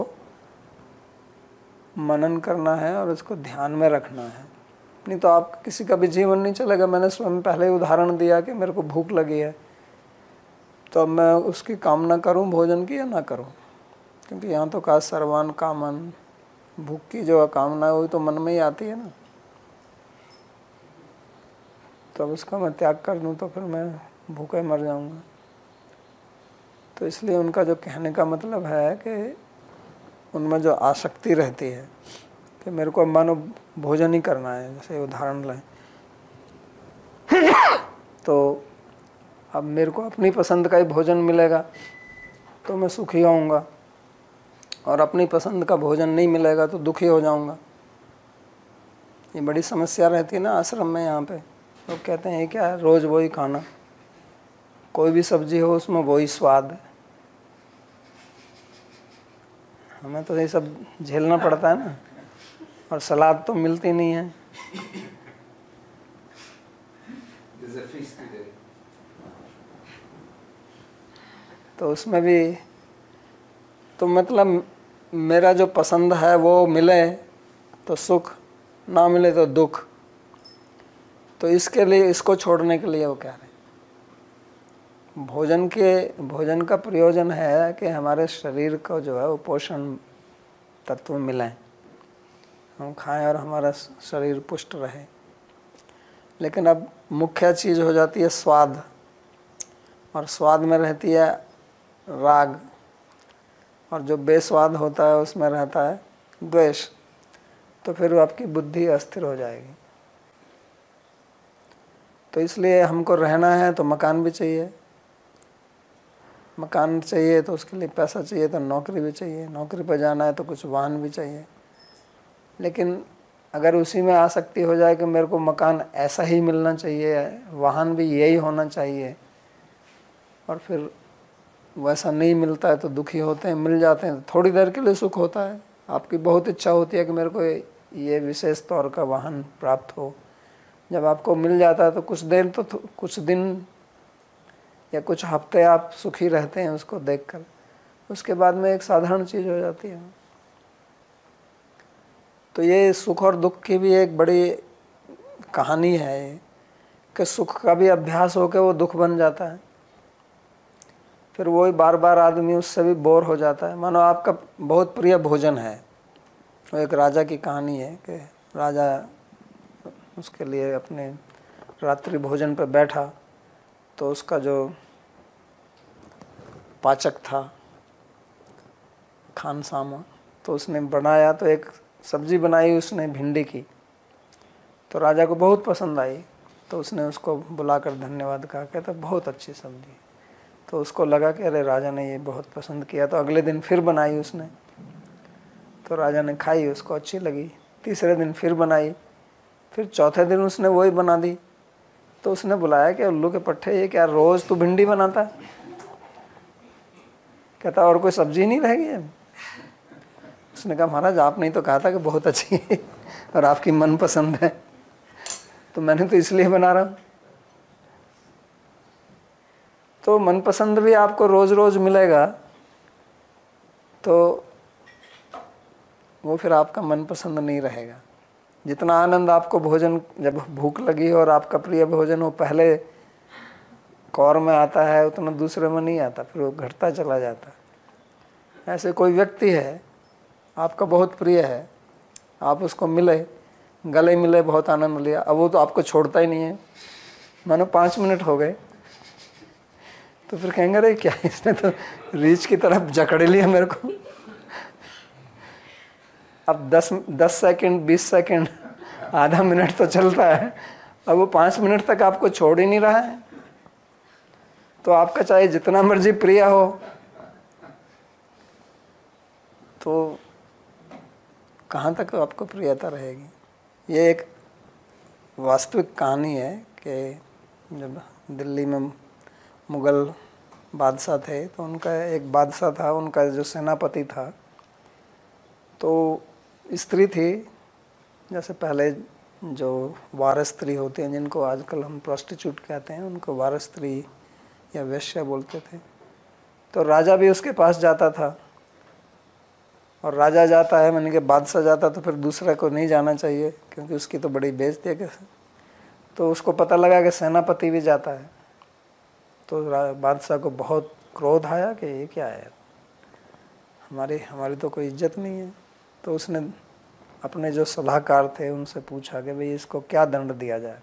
मनन करना है और उसको ध्यान में रखना है, नहीं तो आप किसी का भी जीवन नहीं चलेगा। मैंने स्वयं पहले उदाहरण दिया कि मेरे को भूख लगी है, तो अब मैं उसकी कामना करूं भोजन की या ना करूं, क्योंकि यहाँ तो कहा सर्वान कामन, भूख की जो कामना है वही तो मन में ही आती है ना। तो अब उसका मैं त्याग कर दूं तो फिर मैं भूखे मर जाऊंगा। तो इसलिए उनका जो कहने का मतलब है कि उनमें जो आसक्ति रहती है कि मेरे को मानो भोजन ही करना है, जैसे उदाहरण लें तो अब मेरे को अपनी पसंद का ही भोजन मिलेगा तो मैं सुखी होऊंगा, और अपनी पसंद का भोजन नहीं मिलेगा तो दुखी हो जाऊंगा। ये बड़ी समस्या रहती है ना आश्रम में। यहाँ पे लोग कहते हैं क्या है, रोज़ वही खाना, कोई भी सब्जी हो उसमें वही स्वाद है। हमें तो ये सब झेलना पड़ता है ना, और सलाद तो मिलती नहीं है। तो उसमें भी तो मतलब मेरा जो पसंद है वो मिले तो सुख, ना मिले तो दुख। तो इसके लिए, इसको छोड़ने के लिए वो कह रहे हैं भोजन का प्रयोजन है कि हमारे शरीर को जो है वो पोषण तत्व मिले, हम खाएं और हमारा शरीर पुष्ट रहे। लेकिन अब मुख्य चीज़ हो जाती है स्वाद, और स्वाद में रहती है राग, और जो बेस्वाद होता है उसमें रहता है द्वेष। तो फिर आपकी बुद्धि अस्थिर हो जाएगी। तो इसलिए हमको रहना है तो मकान भी चाहिए, मकान चाहिए तो उसके लिए पैसा चाहिए, तो नौकरी भी चाहिए, नौकरी पर जाना है तो कुछ वाहन भी चाहिए। लेकिन अगर उसी में आसक्ति हो जाए कि मेरे को मकान ऐसा ही मिलना चाहिए, वाहन भी यही होना चाहिए, और फिर वैसा नहीं मिलता है तो दुखी होते हैं, मिल जाते हैं तो थोड़ी देर के लिए सुख होता है। आपकी बहुत इच्छा होती है कि मेरे को ये विशेष तौर का वाहन प्राप्त हो, जब आपको मिल जाता है तो कुछ देर तो कुछ दिन या कुछ हफ्ते आप सुखी रहते हैं उसको देखकर, उसके बाद में एक साधारण चीज़ हो जाती है। तो ये सुख और दुख की भी एक बड़ी कहानी है कि सुख का भी अभ्यास होकर वो दुख बन जाता है, फिर वही बार बार आदमी उससे भी बोर हो जाता है। मानो आपका बहुत प्रिय भोजन है, वो एक राजा की कहानी है कि राजा उसके लिए अपने रात्रि भोजन पर बैठा, तो उसका जो पाचक था खानसामा, तो उसने बनाया, तो एक सब्जी बनाई उसने भिंडी की, तो राजा को बहुत पसंद आई। तो उसने उसको बुलाकर धन्यवाद कहा, कहता बहुत अच्छी सब्जी। तो उसको लगा कि अरे राजा ने ये बहुत पसंद किया, तो अगले दिन फिर बनाई उसने, तो राजा ने खाई, उसको अच्छी लगी। तीसरे दिन फिर बनाई, फिर चौथे दिन उसने वही बना दी। तो उसने बुलाया कि उल्लू के पट्टे, ये क्या रोज़ तू भिंडी बनाता है? कहता और कोई सब्जी नहीं रहेगी है? उसने कहा महाराज आपने तो कहा था कि बहुत अच्छी है और आपकी मनपसंद है, तो मैंने तो इसलिए बना रहा हूँ। तो मनपसंद भी आपको रोज रोज मिलेगा तो वो फिर आपका मनपसंद नहीं रहेगा। जितना आनंद आपको भोजन, जब भूख लगी हो और आपका प्रिय भोजन हो पहले कौर में आता है, उतना दूसरे में नहीं आता, फिर वो घटता चला जाता है। ऐसे कोई व्यक्ति है आपका बहुत प्रिय है, आप उसको मिले, गले मिले, बहुत आनंद लिया, अब वो तो आपको छोड़ता ही नहीं है। मानो 5 मिनट हो गए तो फिर कहेंगे अरे क्या इसने तो रीछ की तरफ जकड़ लिया मेरे को। अब 10 सेकंड 20 सेकंड आधा मिनट तो चलता है, अब वो 5 मिनट तक आपको छोड़ ही नहीं रहा है। तो आपका चाहे जितना मर्जी प्रिय हो, तो कहाँ तक आपको प्रियता रहेगी। ये एक वास्तविक कहानी है कि जब दिल्ली में मुगल बादशाह थे, तो उनका एक बादशाह था, उनका जो सेनापति था, तो स्त्री थी, जैसे पहले जो वारस स्त्री होती हैं जिनको आजकल हम प्रोस्टिट्यूट कहते हैं, उनको वारस स्त्री या वेश्या बोलते थे। तो राजा भी उसके पास जाता था, और राजा जाता है माने कि बादशाह जाता तो फिर दूसरे को नहीं जाना चाहिए, क्योंकि उसकी तो बड़ी बेइज्जती है कैसे। तो उसको पता लगा कि सेनापति भी जाता है, तो बादशाह को बहुत क्रोध आया कि ये क्या है, हमारी तो कोई इज्जत नहीं है। तो उसने अपने जो सलाहकार थे उनसे पूछा कि भाई इसको क्या दंड दिया जाए।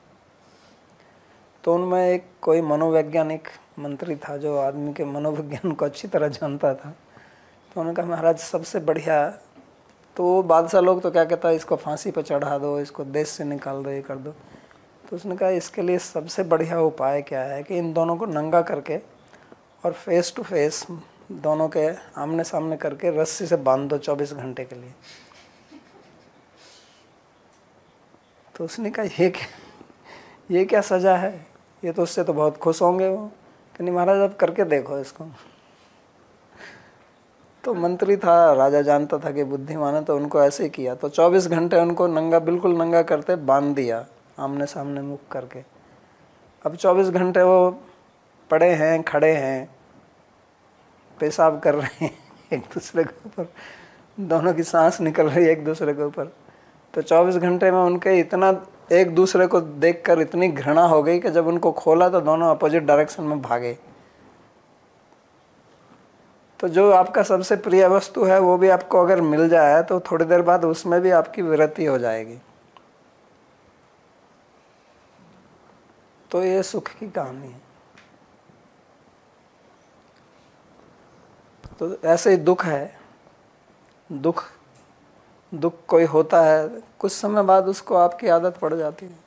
तो उनमें एक कोई मनोवैज्ञानिक मंत्री था जो आदमी के मनोविज्ञान को अच्छी तरह जानता था। तो उन्होंने कहा महाराज सबसे बढ़िया, तो बादशाह लोग तो क्या कहता है इसको फांसी पर चढ़ा दो, इसको देश से निकाल दो, ये कर दो। तो उसने कहा इसके लिए सबसे बढ़िया उपाय क्या है कि इन दोनों को नंगा करके और फेस टू फेस दोनों के आमने सामने करके रस्सी से बांध दो 24 घंटे के लिए। तो उसने कहा ये क्या सजा है, ये तो उससे तो बहुत खुश होंगे वो। कि नहीं महाराज अब करके देखो इसको। तो मंत्री था, राजा जानता था कि बुद्धिमान है, तो उनको ऐसे ही किया। तो 24 घंटे उनको नंगा, बिल्कुल नंगा करते बांध दिया, आमने सामने मुख करके। अब 24 घंटे वो पड़े हैं, खड़े हैं, पेशाब कर रहे हैं एक दूसरे के ऊपर, दोनों की सांस निकल रही है एक दूसरे के ऊपर। तो 24 घंटे में उनके इतना एक दूसरे को देखकर इतनी घृणा हो गई कि जब उनको खोला तो दोनों अपोजिट डायरेक्शन में भागे। तो जो आपका सबसे प्रिय वस्तु है वो भी आपको अगर मिल जाए तो थोड़ी देर बाद उसमें भी आपकी विरक्ति हो जाएगी। तो ये सुख की कहानी है। तो ऐसे ही दुख है, दुख कोई होता है, कुछ समय बाद उसको आपकी आदत पड़ जाती है,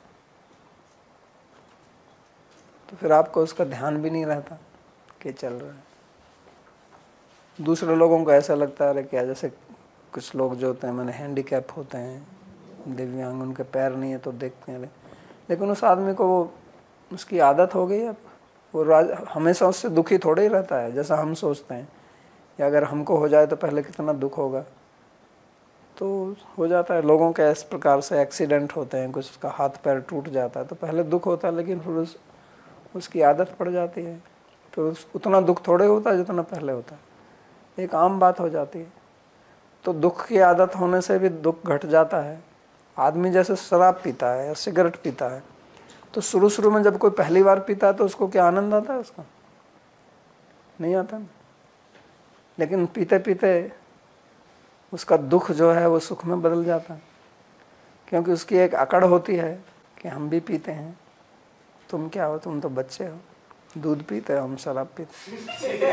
तो फिर आपको उसका ध्यान भी नहीं रहता कि चल रहा है। दूसरे लोगों को ऐसा लगता है क्या, जैसे कुछ लोग जो होते हैं मैंने हैंडीकैप होते हैं, दिव्यांग, उनके पैर नहीं है तो देखते हैं, लेकिन उस आदमी को वो उसकी आदत हो गई है, वो हमेशा उससे दुखी थोड़ा ही रहता है जैसा हम सोचते हैं। या अगर हमको हो जाए तो पहले कितना दुख होगा, तो हो जाता है। लोगों के इस प्रकार से एक्सीडेंट होते हैं, कुछ उसका हाथ पैर टूट जाता है तो पहले दुख होता है, लेकिन फिर उसकी आदत पड़ जाती है, तो उतना दुख थोड़े होता है जितना पहले होता है, एक आम बात हो जाती है। तो दुख की आदत होने से भी दुख घट जाता है। आदमी जैसे शराब पीता है या सिगरेट पीता है, तो शुरू में जब कोई पहली बार पीता है तो उसको क्या आनंद आता है, उसका नहीं आता ना। लेकिन पीते पीते उसका दुख जो है वो सुख में बदल जाता है, क्योंकि उसकी एक अकड़ होती है कि हम भी पीते हैं, तुम क्या हो, तुम तो बच्चे हो, दूध पीते हो, हम शराब पीते।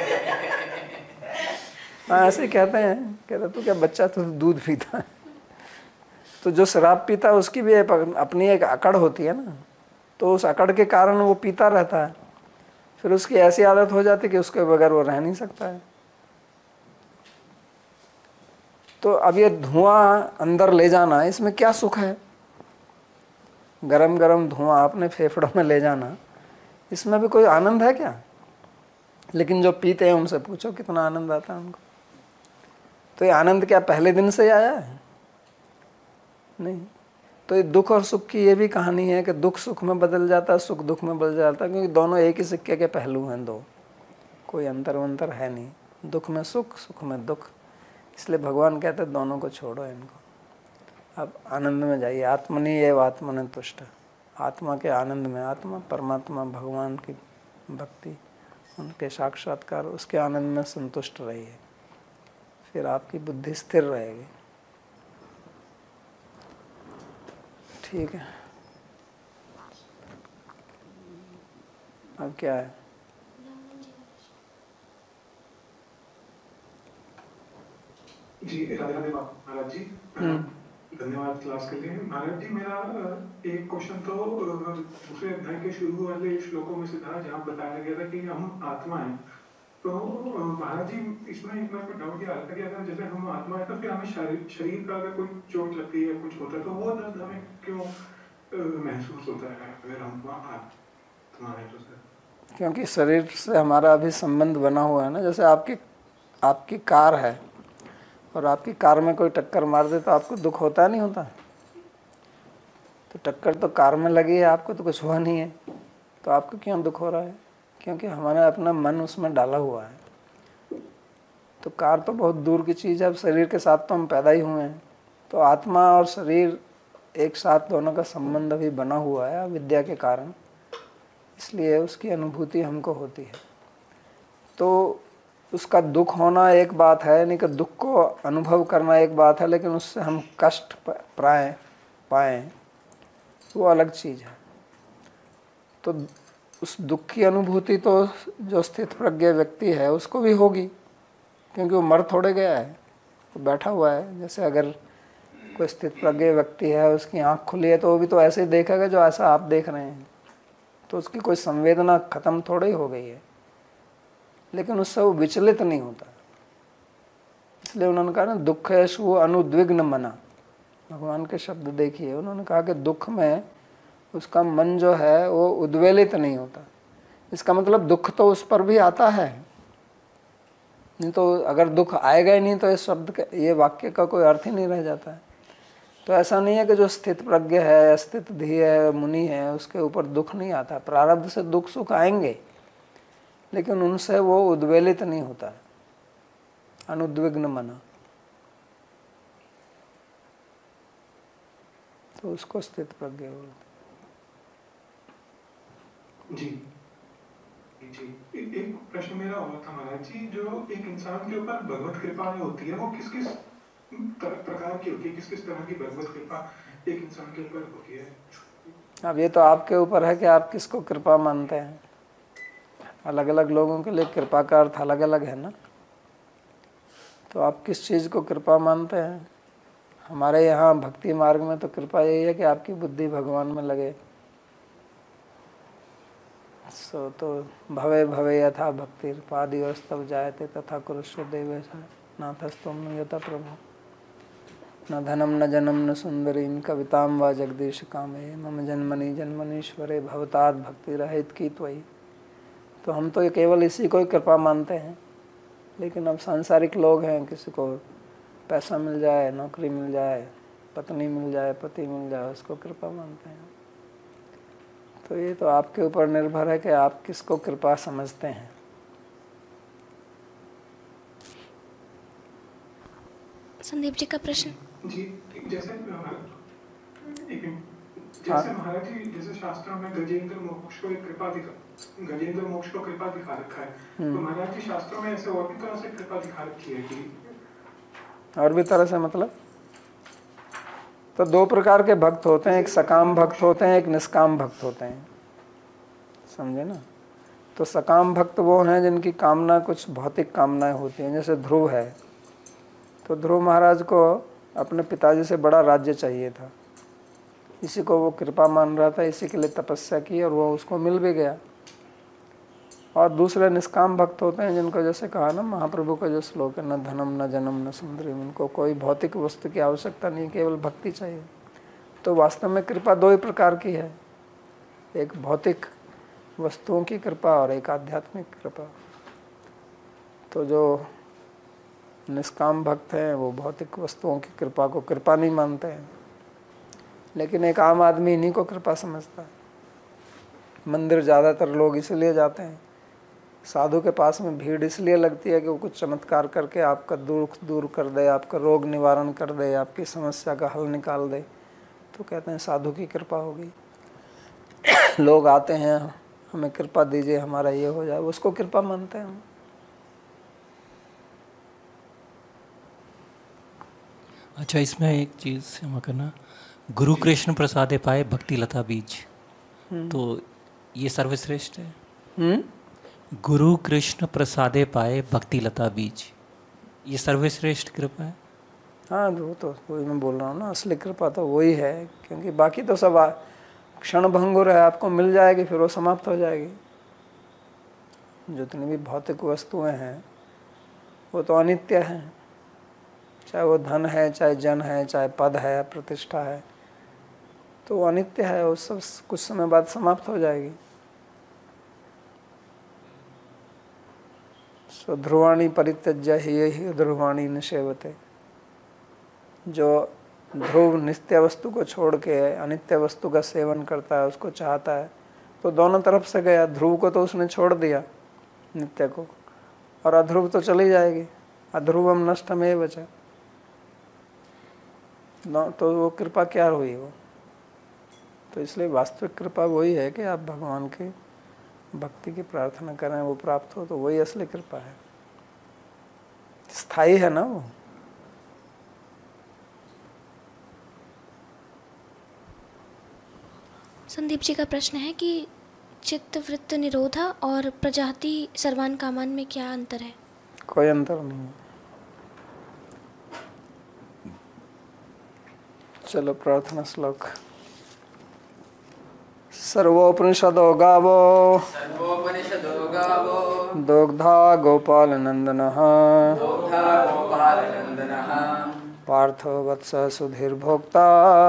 हाँ ऐसे कहते हैं, कहते तू क्या बच्चा, तू दूध पीता है। तो जो शराब पीता है उसकी भी अपनी एक अकड़ होती है ना, तो उस अकड़ के कारण वो पीता रहता है, फिर उसकी ऐसी आदत हो जाती है कि उसके बगैर वो रह नहीं सकता है। तो अब ये धुआं अंदर ले जाना, इसमें क्या सुख है? गरम गरम धुआं अपने फेफड़ों में ले जाना, इसमें भी कोई आनंद है क्या? लेकिन जो पीते हैं उनसे पूछो कितना आनंद आता है उनको। तो ये आनंद क्या पहले दिन से आया है? नहीं। तो ये दुख और सुख की ये भी कहानी है कि दुख सुख में बदल जाता है, सुख दुख में बदल जाता है, क्योंकि दोनों एक ही सिक्के के पहलू हैं, दो, कोई अंतर वंतर है नहीं। दुख में सुख, सुख में दुख, इसलिए भगवान कहते हैं दोनों को छोड़ो इनको, अब आनंद में जाइए। आत्मनि एव आत्मन तुष्ट, आत्मा के आनंद में, आत्मा परमात्मा भगवान की भक्ति, उनके साक्षात्कार, उसके आनंद में संतुष्ट रहिए, फिर आपकी बुद्धि स्थिर रहेगी। ठीक है, अब क्या है? जी राधे राधे महाराज जी, धन्यवाद क्लास के लिए। महाराज जी मेरा एक क्वेश्चन तो दूसरे अध्याय के शुरू वाले श्लोकों में से था जहाँ बताया गया था कि हम आत्मा हैं। तो महाराज जी इसमें एक मेरे को डाउट ये आ रहा था कि अगर जैसे हम आत्मा है तो फिर हमें शरीर का अगर कोई चोट लगती है या कुछ होता है तो वो दर्द हमें क्यों महसूस होता है अगर हम आत्मा है तो सर? क्योंकि शरीर से हमारा अभी संबंध बना हुआ है ना। जैसे आपकी कार है और आपकी कार में कोई टक्कर मार दे तो आपको दुख होता नहीं होता? तो टक्कर तो कार में लगी है, आपको तो कुछ हुआ नहीं है, तो आपको क्यों दुख हो रहा है? क्योंकि हमारा अपना मन उसमें डाला हुआ है। तो कार तो बहुत दूर की चीज़ है, अब शरीर के साथ तो हम पैदा ही हुए हैं। तो आत्मा और शरीर एक साथ दोनों का संबंध अभी बना हुआ है अविद्या के कारण, इसलिए उसकी अनुभूति हमको होती है। तो उसका दुख होना एक बात है, यानी कि दुख को अनुभव करना एक बात है, लेकिन उससे हम कष्ट पाएँ वो अलग चीज़ है। तो उस दुख की अनुभूति तो जो स्थित प्रज्ञ व्यक्ति है उसको भी होगी, क्योंकि वो मर थोड़े गया है, वो बैठा हुआ है। जैसे अगर कोई स्थित प्रज्ञ व्यक्ति है, उसकी आँख खुली है, तो वो भी तो ऐसे ही देखेगा जो ऐसा आप देख रहे हैं, तो उसकी कोई संवेदना खत्म थोड़ी हो गई है, लेकिन उससे वो विचलित नहीं होता। इसलिए उन्होंने कहा ना, दुखेषु अनुद्विग्न मना। भगवान के शब्द देखिए, उन्होंने कहा कि दुख में उसका मन जो है वो उद्वेलित नहीं होता। इसका मतलब दुख तो उस पर भी आता है, नहीं तो अगर दुख आएगा ही नहीं तो इस शब्द का, ये वाक्य का कोई अर्थ ही नहीं रह जाता है। तो ऐसा नहीं है कि जो स्थित प्रज्ञ है, स्थित धी है, मुनि है, उसके ऊपर दुख नहीं आता। प्रारब्ध से दुख सुख आएंगे, लेकिन उनसे वो उद्वेलित नहीं होता है, अनुद्विग्न मना, तो उसको स्थित प्रज्ञ बोलते। जी जी, एक प्रश्न मेरा और था महाराज जी, जो एक इंसान के ऊपर भगवत कृपा में होती है, वो किस किस प्रकार की होती है, किस किस तरह की भगवत कृपा एक इंसान के ऊपर होती है? अब ये तो आपके ऊपर है कि आप किसको कृपा मानते हैं। अलग अलग लोगों के लिए कृपा का अर्थ अलग अलग है ना। तो आप किस चीज़ को कृपा मानते हैं? हमारे यहाँ भक्ति मार्ग में तो कृपा यही है कि आपकी बुद्धि भगवान में लगे। सो तो भवे भवे यथा भक्ति पादिवस्तव जायते तथा कुरुष्व देवेशा नाथस्तुम यथा प्रभु न धनम न जनम न सुंदरीम कविताम व जगदीश कामे मम जन्मनि जन्मनीश्वरे भवताद भक्ति रहित की त्वयि। तो हम तो केवल इसी को ही कृपा मानते हैं, लेकिन अब सांसारिक लोग हैं, किसी को पैसा मिल जाए, नौकरी मिल जाए, पत्नी मिल जाए, पति मिल जाए, उसको कृपा मानते हैं। तो ये तो आपके ऊपर निर्भर है कि आप किसको कृपा समझते हैं। संदीप जी का प्रश्न। जी, जैसे महाराज जी, जैसे शास्त्रों में गजेंद्र मोक्ष को कृपा दिखा रखा है, तो महाराज जी शास्त्रों में ऐसे और भी तरह से कृपा दिखा रखी है कि? और भी तरह से मतलब? तो दो प्रकार के भक्त होते हैं, एक सकाम भक्त होते हैं, एक निष्काम भक्त होते हैं, समझे ना। तो सकाम भक्त वो हैं जिनकी कामना कुछ भौतिक कामनाएं होती हैं। जैसे ध्रुव है, तो ध्रुव महाराज को अपने पिताजी से बड़ा राज्य चाहिए था, इसी को वो कृपा मान रहा था, इसी के लिए तपस्या की और वो उसको मिल भी गया। और दूसरे निष्काम भक्त होते हैं जिनको जैसे कहा ना महाप्रभु का जो श्लोक है, न धनम न जनम न सुंदरी, उनको कोई भौतिक वस्तु की आवश्यकता नहीं, केवल भक्ति चाहिए। तो वास्तव में कृपा दो ही प्रकार की है, एक भौतिक वस्तुओं की कृपा और एक आध्यात्मिक कृपा। तो जो निष्काम भक्त हैं वो भौतिक वस्तुओं की कृपा को कृपा नहीं मानते हैं, लेकिन एक आम आदमी इन्हीं को कृपा समझता है। मंदिर ज़्यादातर लोग इसलिए जाते हैं, साधु के पास में भीड़ इसलिए लगती है कि वो कुछ चमत्कार करके आपका दुख दूर कर दे, आपका रोग निवारण कर दे, आपकी समस्या का हल निकाल दे। तो कहते हैं साधु की कृपा होगी। लोग आते हैं, हमें कृपा दीजिए, हमारा ये हो जाए, उसको कृपा मानते हैं हम। अच्छा, इसमें एक चीज़ क्षमा करना, गुरु कृष्ण प्रसादे पाए भक्ति लता बीज, तो ये सर्वश्रेष्ठ है। गुरु कृष्ण प्रसादे पाए भक्ति लता बीज, ये सर्वश्रेष्ठ कृपा है। हाँ, वो तो वही मैं बोल रहा हूँ ना, असली कृपा तो वही है, क्योंकि बाकी तो सब क्षण भंगुर है, आपको मिल जाएगी फिर वो समाप्त हो जाएगी। जितनी भी भौतिक वस्तुएं हैं वो तो अनित्य हैं, चाहे वो धन है, चाहे जन है, चाहे पद है, प्रतिष्ठा है, तो वो अनित्य है, वो सब कुछ समय बाद समाप्त हो जाएगी। सो ध्रुवाणी परित्यज्य ही ध्रुवाणी न सेवते। जो ध्रुव नित्य वस्तु को छोड़ के अनित्य वस्तु का सेवन करता है, उसको चाहता है, तो दोनों तरफ से गया। ध्रुव को तो उसने छोड़ दिया नित्य को, और अध्रुव तो चली जाएगी। अध्रुवम नष्टमेव बचा, तो वो कृपा क्या हुई वो? तो इसलिए वास्तविक कृपा वही है कि आप भगवान की भक्ति की प्रार्थना करें, वो प्राप्त हो, तो वही असली कृपा है। स्थायी है ना वो। संदीप जी का प्रश्न है कि चित्त वृत्त निरोधा और प्रजाति सर्वान कामान में क्या अंतर है? कोई अंतर नहीं है। चलो प्रार्थना श्लोक। सर्वोपनिषदो गावो दोग्धा गोपाल नंदनः पार्थो वत्स सुधीर्भोक्ता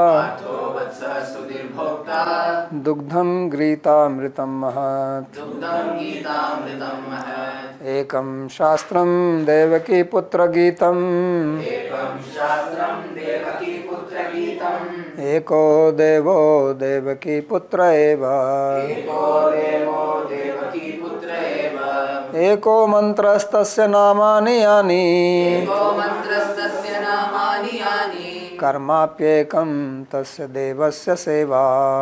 दुग्धं गीतामृतं महत् एकं शास्त्रं देवकी पुत्र गीतम् एको देवो देवकी पुत्र एव एको मंत्रस्तस्य नामानि यानि कर्माप्येकं तस्य देवस्य सेवा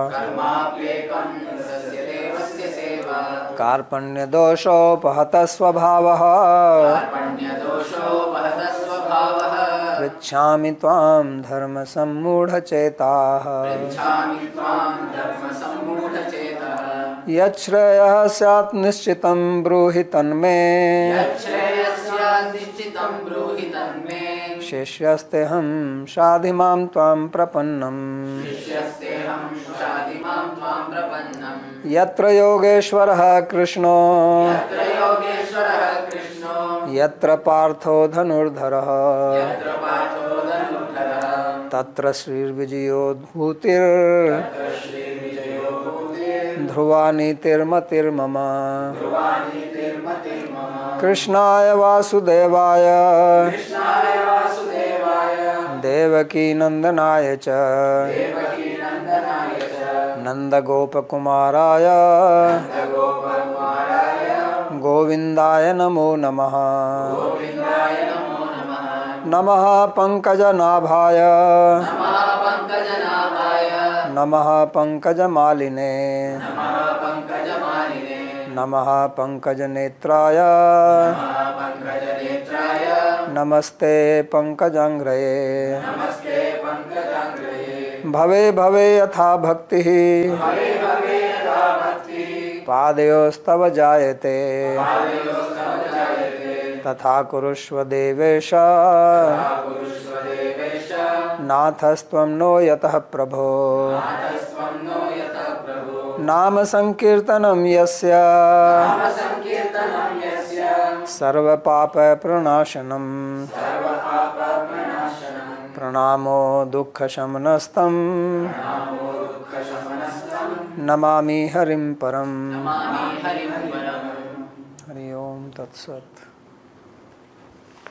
कार्पण्यदोषोपहतः स्वभावः पृच्छामि त्वां धर्मसम्मूढचेताः यच्छ्रेयः स्यात् निश्चितं ब्रूहि तन्मे शिष्यस्तेऽहं शाधिमां त्वां प्रपन्नम् यत्र योगेश्वरः कृष्णो यत्र पार्थो धनुर्धरः तत्र श्रीर्विजयो भूतिर् ध्रुवा नीतिर्मतिर्मम कृष्णाय वासुदेवाय देवकी नंदनाय च नंदगोपकुमाराय गोविंदाय नमो नमः नमः पंकजनाभाय नमः पंकजमालिने नमः पंकजनेत्राय नमस्ते पंकजांघ्रये भवे भवे यथा भक्तिः पादयोस्तव जायते तथा कुरुष्व देवेश नाथस्त्वं नो यतः प्रभो नाम संकीर्तनं यस्य सर्वपाप प्रणाशनम् प्रणामो दुःखशमनस्तं नमामि हरिं परम्। हरि ओम तत्सत्।